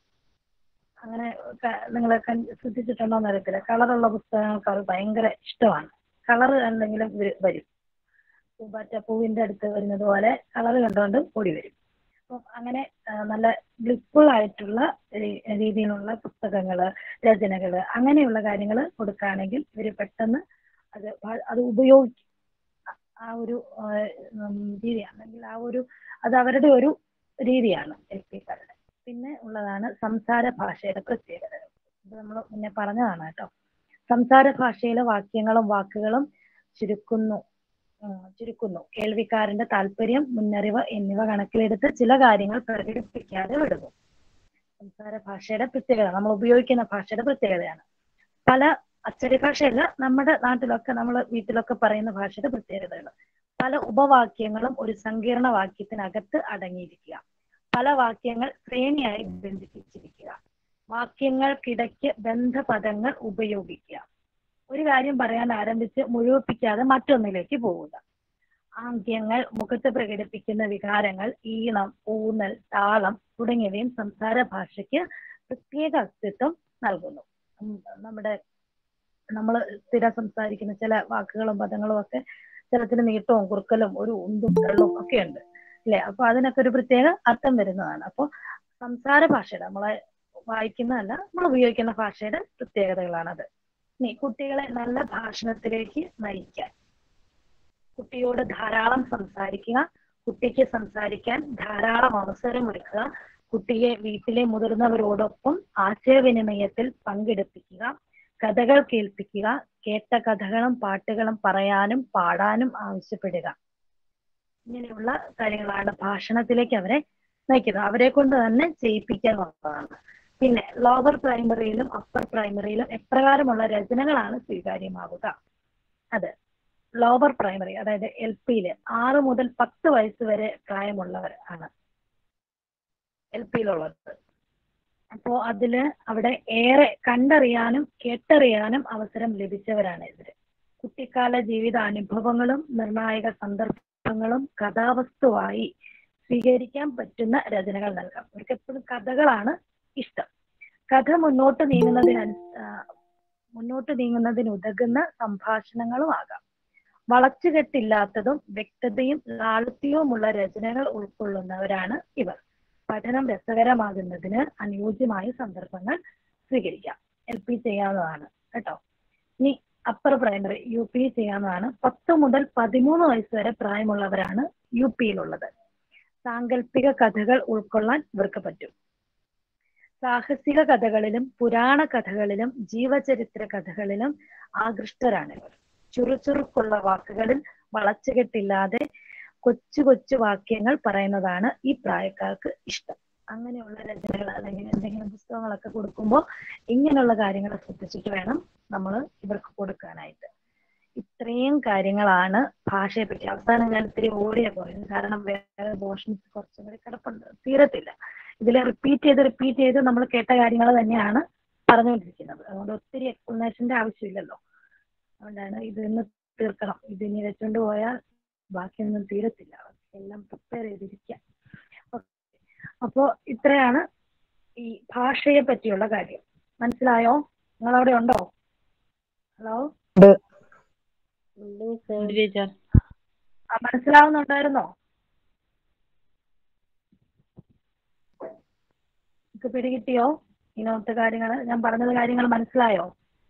അങ്ങനെ നിങ്ങൾ ശ്രദ്ധിച്ചിട്ടുണ്ടോന്ന് അറിയത്തില്ല, കളറുള്ള പുസ്തകങ്ങൾക്ക് അവർ ഭയങ്കര ഇഷ്ടമാണ്. കളറ് എന്തെങ്കിലും വരും, പൂമ്പാറ്റ പൂവിന്റെ അടുത്ത് വരുന്നത് പോലെ കളറ് കണ്ടുകൊണ്ട് ഓടി വരും. അപ്പം അങ്ങനെ നല്ല ബ്ലിസ്ഫുൾ ആയിട്ടുള്ള രീതിയിലുള്ള പുസ്തകങ്ങള്, രചനകള്, അങ്ങനെയുള്ള കാര്യങ്ങൾ കൊടുക്കുകയാണെങ്കിൽ ഇവര് പെട്ടെന്ന് അത് അത് ഉപയോഗിക്കും. ആ ഒരു രീതിയാണ്, അല്ലെങ്കിൽ ആ ഒരു അത് അവരുടെ ഒരു രീതിയാണ് എൽ പിക്കാരുടെ. പിന്നെ ഉള്ളതാണ് സംസാര ഭാഷയുടെ പ്രത്യേകതകൾ. ഇത് നമ്മൾ മുന്നേ പറഞ്ഞതാണ് കേട്ടോ. സംസാര ഭാഷയിലെ വാക്യങ്ങളും വാക്കുകളും ചുരുക്കുന്നു ചുരുക്കുന്നു കേൾവിക്കാരന്റെ താല്പര്യം, മുന്നറിവ് എന്നിവ കണക്കിലെടുത്ത് ചില കാര്യങ്ങൾ പ്രകടിപ്പിക്കാതെ വിടുന്നു. സംസാര ഭാഷയുടെ പ്രത്യേകത, നമ്മൾ ഉപയോഗിക്കുന്ന ഭാഷയുടെ പ്രത്യേകതയാണ്. പല അച്ചടി ഭാഷയല്ല, നമ്മുടെ നാട്ടിലൊക്കെ നമ്മൾ വീട്ടിലൊക്കെ പറയുന്ന ഭാഷയുടെ പ്രത്യേകതകൾ. പല ഉപവാക്യങ്ങളും ഒരു സങ്കീർണ വാക്യത്തിനകത്ത് അടങ്ങിയിരിക്കുക. പല വാക്യങ്ങൾ ശ്രേണിയായി ബന്ധിപ്പിച്ചിരിക്കുക. വാക്യങ്ങൾക്കിടയ്ക്ക് ബന്ധപദങ്ങൾ ഉപയോഗിക്കുക. ഒരു കാര്യം പറയാൻ ആരംഭിച്ച് മുഴുവിപ്പിക്കാതെ മറ്റൊന്നിലേക്ക് പോവുക. ആംഗ്യങ്ങൾ, മുഖത്ത് പ്രകടിപ്പിക്കുന്ന വികാരങ്ങൾ, ഈണം, ഊന്നൽ, താളം തുടങ്ങിയവയും സംസാര ഭാഷയ്ക്ക് പ്രത്യേക അസ്തിത്വം നൽകുന്നു. നമ്മുടെ നമ്മൾ സ്ഥിരം സംസാരിക്കുന്ന ചില വാക്കുകളും പദങ്ങളും ഒക്കെ ചിലത്തിന് നീട്ടവും കുറുക്കലും ഒരു ഉന്തും തള്ളും ഒക്കെ ഉണ്ട് അല്ലെ? അപ്പൊ അതിനൊക്കെ ഒരു പ്രത്യേക അർത്ഥം വരുന്നതാണ്. അപ്പോൾ സംസാര ഭാഷയുടെ, നമ്മളെ വായിക്കുന്നതല്ല, നമ്മൾ ഉപയോഗിക്കുന്ന ഭാഷയുടെ പ്രത്യേകതകളാണത്. ഇനി കുട്ടികളെ നല്ല ഭാഷണത്തിലേക്ക് നയിക്കാൻ കുട്ടിയോട് ധാരാളം സംസാരിക്കുക, കുട്ടിക്ക് സംസാരിക്കാൻ ധാരാളം അവസരം ഒരുക്കുക, കുട്ടിയെ വീട്ടിലെ മുതിർന്നവരോടൊപ്പം ആശയവിനിമയത്തിൽ പങ്കെടുപ്പിക്കുക, കഥകൾ കേൾപ്പിക്കുക, കേട്ട കഥകളും പാട്ടുകളും പറയാനും പാടാനും ആവശ്യപ്പെടുക. ഇങ്ങനെയുള്ള കാര്യങ്ങളാണ് ഭാഷണത്തിലേക്ക് അവരെ നയിക്കുന്നത്. അവരെ കൊണ്ട് തന്നെ ചെയ്യിപ്പിക്കാനുള്ളതാണ്. പിന്നെ ലോവർ പ്രൈമറിയിലും അപ്പർ പ്രൈമറിയിലും എപ്രകാരമുള്ള രചനകളാണ് സ്വീകാര്യമാവുക? അത് ലോവർ പ്രൈമറി, അതായത് എൽ പിയില് ആറ് മുതൽ പത്ത് വയസ്സ് വരെ പ്രായമുള്ളവർ ആണ് എൽ പിയിലുള്ളത്. അപ്പോൾ അതില് അവിടെ ഏറെ കണ്ടറിയാനും കേട്ടറിയാനും അവസരം ലഭിച്ചവരാണ് ഇവര്. കുട്ടിക്കാല ജീവിതാനുഭവങ്ങളും നിർണായക സന്ദർഭങ്ങളും കഥാവസ്തുവായി സ്വീകരിക്കാൻ പറ്റുന്ന രചനകൾ നൽകാം. അവർക്ക് എപ്പോഴും കഥകളാണ് ഇഷ്ടം. കഥ മുന്നോട്ട് നീങ്ങുന്നതിന് മുന്നോട്ട് നീങ്ങുന്നതിനുതകുന്ന സംഭാഷണങ്ങളും ആകാം. വളച്ചുകെട്ടില്ലാത്തതും വ്യക്തതയും ലാളിത്യവുമുള്ള രചനകൾ ഉൾക്കൊള്ളുന്നവരാണ് ഇവർ. പഠനം രസകരമാകുന്നതിന് അനുയോജ്യമായ സന്ദർഭങ്ങൾ സ്വീകരിക്കാം. എൽ പി ചെയ്യാവുന്നതാണ് കേട്ടോ. ഇനി അപ്പർ പ്രൈമറി യു പി ചെയ്യാവുന്നതാണ്. പത്ത് മുതൽ പതിമൂന്ന് വയസ്സ് വരെ പ്രായമുള്ളവരാണ് യു പിയിലുള്ളത്. സാങ്കല്പിക കഥകൾ ഉൾക്കൊള്ളാൻ ഇവർക്ക് പറ്റും. സാഹസിക കഥകളിലും പുരാണ കഥകളിലും ജീവചരിത്ര കഥകളിലും ആകൃഷ്ടരാണ് ഇവർ. ചുറുചുറുക്കുള്ള വാക്കുകളിൽ വളച്ചുകെട്ടില്ലാതെ കൊച്ചു കൊച്ചു വാക്യങ്ങൾ പറയുന്നതാണ് ഈ പ്രായക്കാർക്ക് ഇഷ്ടം. അങ്ങനെയുള്ള രചനകൾ അല്ലെങ്കിൽ എന്തെങ്കിലും പുസ്തകങ്ങളൊക്കെ കൊടുക്കുമ്പോൾ ഇങ്ങനെയുള്ള കാര്യങ്ങൾ ശ്രദ്ധിച്ചിട്ട് വേണം നമ്മൾ ഇവർക്ക് കൊടുക്കാനായിട്ട്. ഇത്രയും കാര്യങ്ങളാണ് ഭാഷയെ പറ്റി. അവസാനം ഞാൻ ഇത്തിരി ഓടിയ പോയത്, കാരണം വേറെ പോർഷൻസ് കുറച്ചും കൂടി കിടപ്പുണ്ട്, തീരത്തില്ല. ഇതിൽ റിപ്പീറ്റ് ചെയ്ത് റിപ്പീറ്റ് ചെയ്ത് നമ്മൾ കേട്ട കാര്യങ്ങൾ തന്നെയാണ് പറഞ്ഞുകൊണ്ടിരിക്കുന്നത്. അതുകൊണ്ട് ഒത്തിരി എക്സ്പ്ലനേഷന്റെ ആവശ്യമില്ലല്ലോ. അതുകൊണ്ടാണ് ഇത് ഇന്ന് തീർക്കണം. ഇതിനി വെച്ചുകൊണ്ട് പോയാൽ ബാക്കിയൊന്നും തീരത്തില്ല. എല്ലാം പ്രിപ്പയർ ചെയ്തിരിക്കാം. അപ്പോ ഇത്രയാണ് ഈ ഭാഷയെ പറ്റിയുള്ള കാര്യം. മനസ്സിലായോ? നിങ്ങളവിടെ ഉണ്ടോ? ഹലോ, മനസ്സിലാവുന്നുണ്ടായിരുന്നോ? നിങ്ങൾക്ക് പിടികിട്ടിയോ ഇങ്ങനത്തെ കാര്യങ്ങൾ? ഞാൻ പറഞ്ഞത് കാര്യങ്ങൾ മനസ്സിലായോ?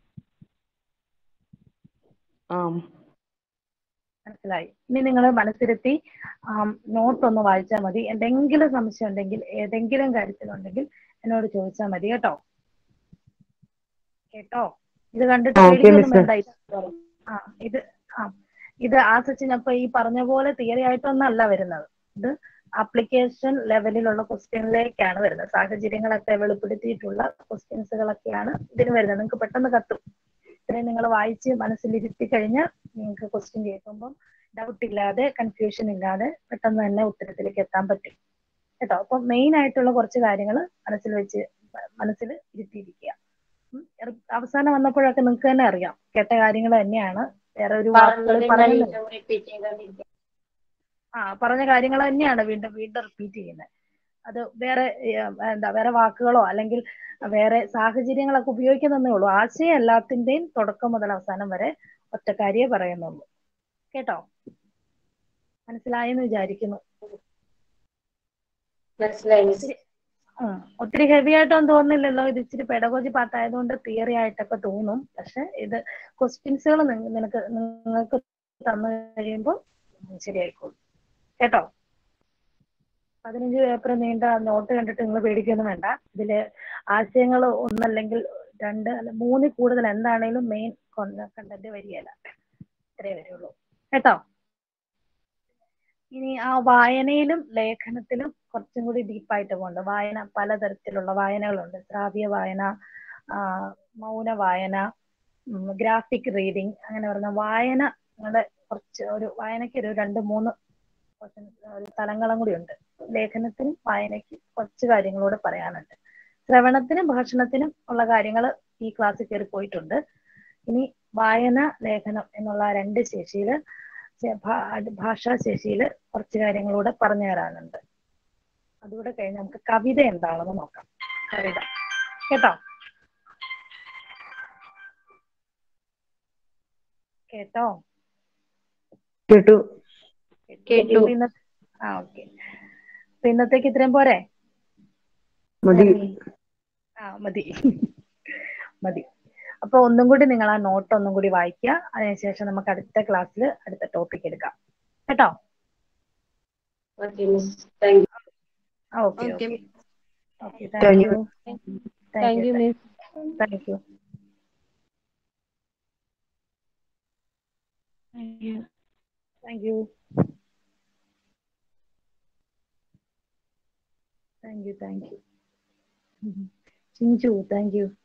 മനസ്സിലായി. ഇനി നിങ്ങൾ മനസ്സിരുത്തി നോട്ട് ഒന്ന് വായിച്ചാൽ മതി. എന്തെങ്കിലും സംശയം ഉണ്ടെങ്കിൽ ഏതെങ്കിലും കാര്യത്തിലുണ്ടെങ്കിൽ എന്നോട് ചോദിച്ചാൽ മതി കേട്ടോ. കേട്ടോ? ഇത് കണ്ടിട്ട് പേടിക്കൊന്നും വേണ്ട. ആ ഇത് ആ ഇത് ആ സച്ചിൻ അപ്പൊ ഈ പറഞ്ഞ പോലെ തിയറി ആയിട്ടൊന്നല്ല വരുന്നത്. ഇത് ആപ്ലിക്കേഷൻ ലെവലിലുള്ള ക്വസ്റ്റ്യനിലേക്കാണ് വരുന്നത്. സാഹചര്യങ്ങളൊക്കെ വെളിപ്പെടുത്തിയിട്ടുള്ള ക്വസ്റ്റ്യൻസുകളൊക്കെയാണ് ഇതിന് വരുന്നത്. നിങ്ങൾക്ക് പെട്ടെന്ന് കത്തും. ഇത്രയും നിങ്ങൾ വായിച്ച് മനസ്സിലിരുത്തി കഴിഞ്ഞാൽ നിങ്ങൾക്ക് ക്വസ്റ്റ്യൻ കേൾക്കുമ്പോൾ ഡൗട്ട് ഇല്ലാതെ കൺഫ്യൂഷൻ ഇല്ലാതെ പെട്ടെന്ന് തന്നെ ഉത്തരത്തിലേക്ക് എത്താൻ പറ്റും കേട്ടോ. അപ്പൊ മെയിൻ ആയിട്ടുള്ള കുറച്ച് കാര്യങ്ങൾ മനസ്സിൽ വെച്ച് മനസ്സിൽ ഇരുത്തിയിരിക്കുക. അവസാനം വന്നപ്പോഴൊക്കെ നിങ്ങൾക്ക് തന്നെ അറിയാം കേട്ട കാര്യങ്ങൾ തന്നെയാണ്. വേറെ ഒരു വാക്കുകൾ പറയുന്നത് ആ പറഞ്ഞ കാര്യങ്ങൾ തന്നെയാണ് വീണ്ടും വീണ്ടും റിപ്പീറ്റ് ചെയ്യുന്നത്. അത് വേറെ എന്താ വേറെ വാക്കുകളോ അല്ലെങ്കിൽ വേറെ സാഹചര്യങ്ങളൊക്കെ ഉപയോഗിക്കുന്നതേ ഉള്ളൂ. ആശയം എല്ലാത്തിന്റെയും തുടക്കം മുതൽ അവസാനം വരെ ഒറ്റക്കാരിയെ പറയുന്നുള്ളൂ കേട്ടോ. മനസ്സിലായെന്ന് വിചാരിക്കുന്നു. ഒത്തിരി ഹെവി ആയിട്ടൊന്നും തോന്നുന്നില്ലല്ലോ. ഇത് ഇച്ചിരി പെഡഗോജി പാർട്ടായതുകൊണ്ട് തിയറി ആയിട്ടൊക്കെ തോന്നും. പക്ഷെ ഇത് ക്വസ്റ്റ്യൻസുകൾ നിനക്ക് നിങ്ങൾക്ക് തന്നു കഴിയുമ്പോൾ ശരിയായിക്കോളും കേട്ടോ. പതിനഞ്ച് പേപ്പർ നീണ്ട നോട്ട് കണ്ടിട്ട് നിങ്ങൾ പേടിക്കൊന്നും വേണ്ട. ഇതില് ആശയങ്ങൾ ഒന്നല്ലെങ്കിൽ രണ്ട് അല്ല മൂന്നിൽ കൂടുതൽ എന്താണേലും മെയിൻ കണ്ടന്റ് വരികയല്ല. ഇത്രേ വരുള്ളൂ കേട്ടോ. ഇനി ആ വായനയിലും ലേഖനത്തിലും കുറച്ചും കൂടി ഡീപ്പായിട്ട് പോകുന്നുണ്ട്. വായന പലതരത്തിലുള്ള വായനകളുണ്ട്. ശ്രാവ്യ വായന, മൗന വായന, ഗ്രാഫിക് റീഡിങ്, അങ്ങനെ പറഞ്ഞ വായന കുറച്ച് ഒരു വായനയ്ക്ക് ഒരു രണ്ട് മൂന്ന് തലങ്ങളും കൂടി ഉണ്ട്. ലേഖനത്തിനും വായനയ്ക്ക് കുറച്ച് കാര്യങ്ങളൂടെ പറയാനുണ്ട്. ശ്രവണത്തിനും ഭാഷണത്തിനും ഉള്ള കാര്യങ്ങൾ ഈ ക്ലാസ്സിൽ കയറി പോയിട്ടുണ്ട്. ഇനി വായന ലേഖനം എന്നുള്ള രണ്ട് ശേഷിയില് ഭാഷാ ശേഷിയില് കുറച്ച് കാര്യങ്ങളൂടെ പറഞ്ഞു തരാനുണ്ട്. അതുകൂടെ കഴിഞ്ഞ് നമുക്ക് കവിത എന്താണെന്ന് നോക്കാം. കവിത കേട്ടോ കേട്ടോ കേട്ടു കേട്ടു. ആ ഓക്കെ. അപ്പൊ ഇന്നത്തേക്ക് ഇത്രയും പോരെ? മതി. ആ മതി മതി. അപ്പൊ ഒന്നും കൂടി നിങ്ങൾ ആ നോട്ട് ഒന്നും കൂടി വായിക്കുക. അതിനുശേഷം നമുക്ക് അടുത്ത ക്ലാസ്സിൽ അടുത്ത ടോപ്പിക് എടുക്കാം കേട്ടോ. Okay okay okay thank you thank you thank you thank you thank you thank you thank you Chinchu thank U.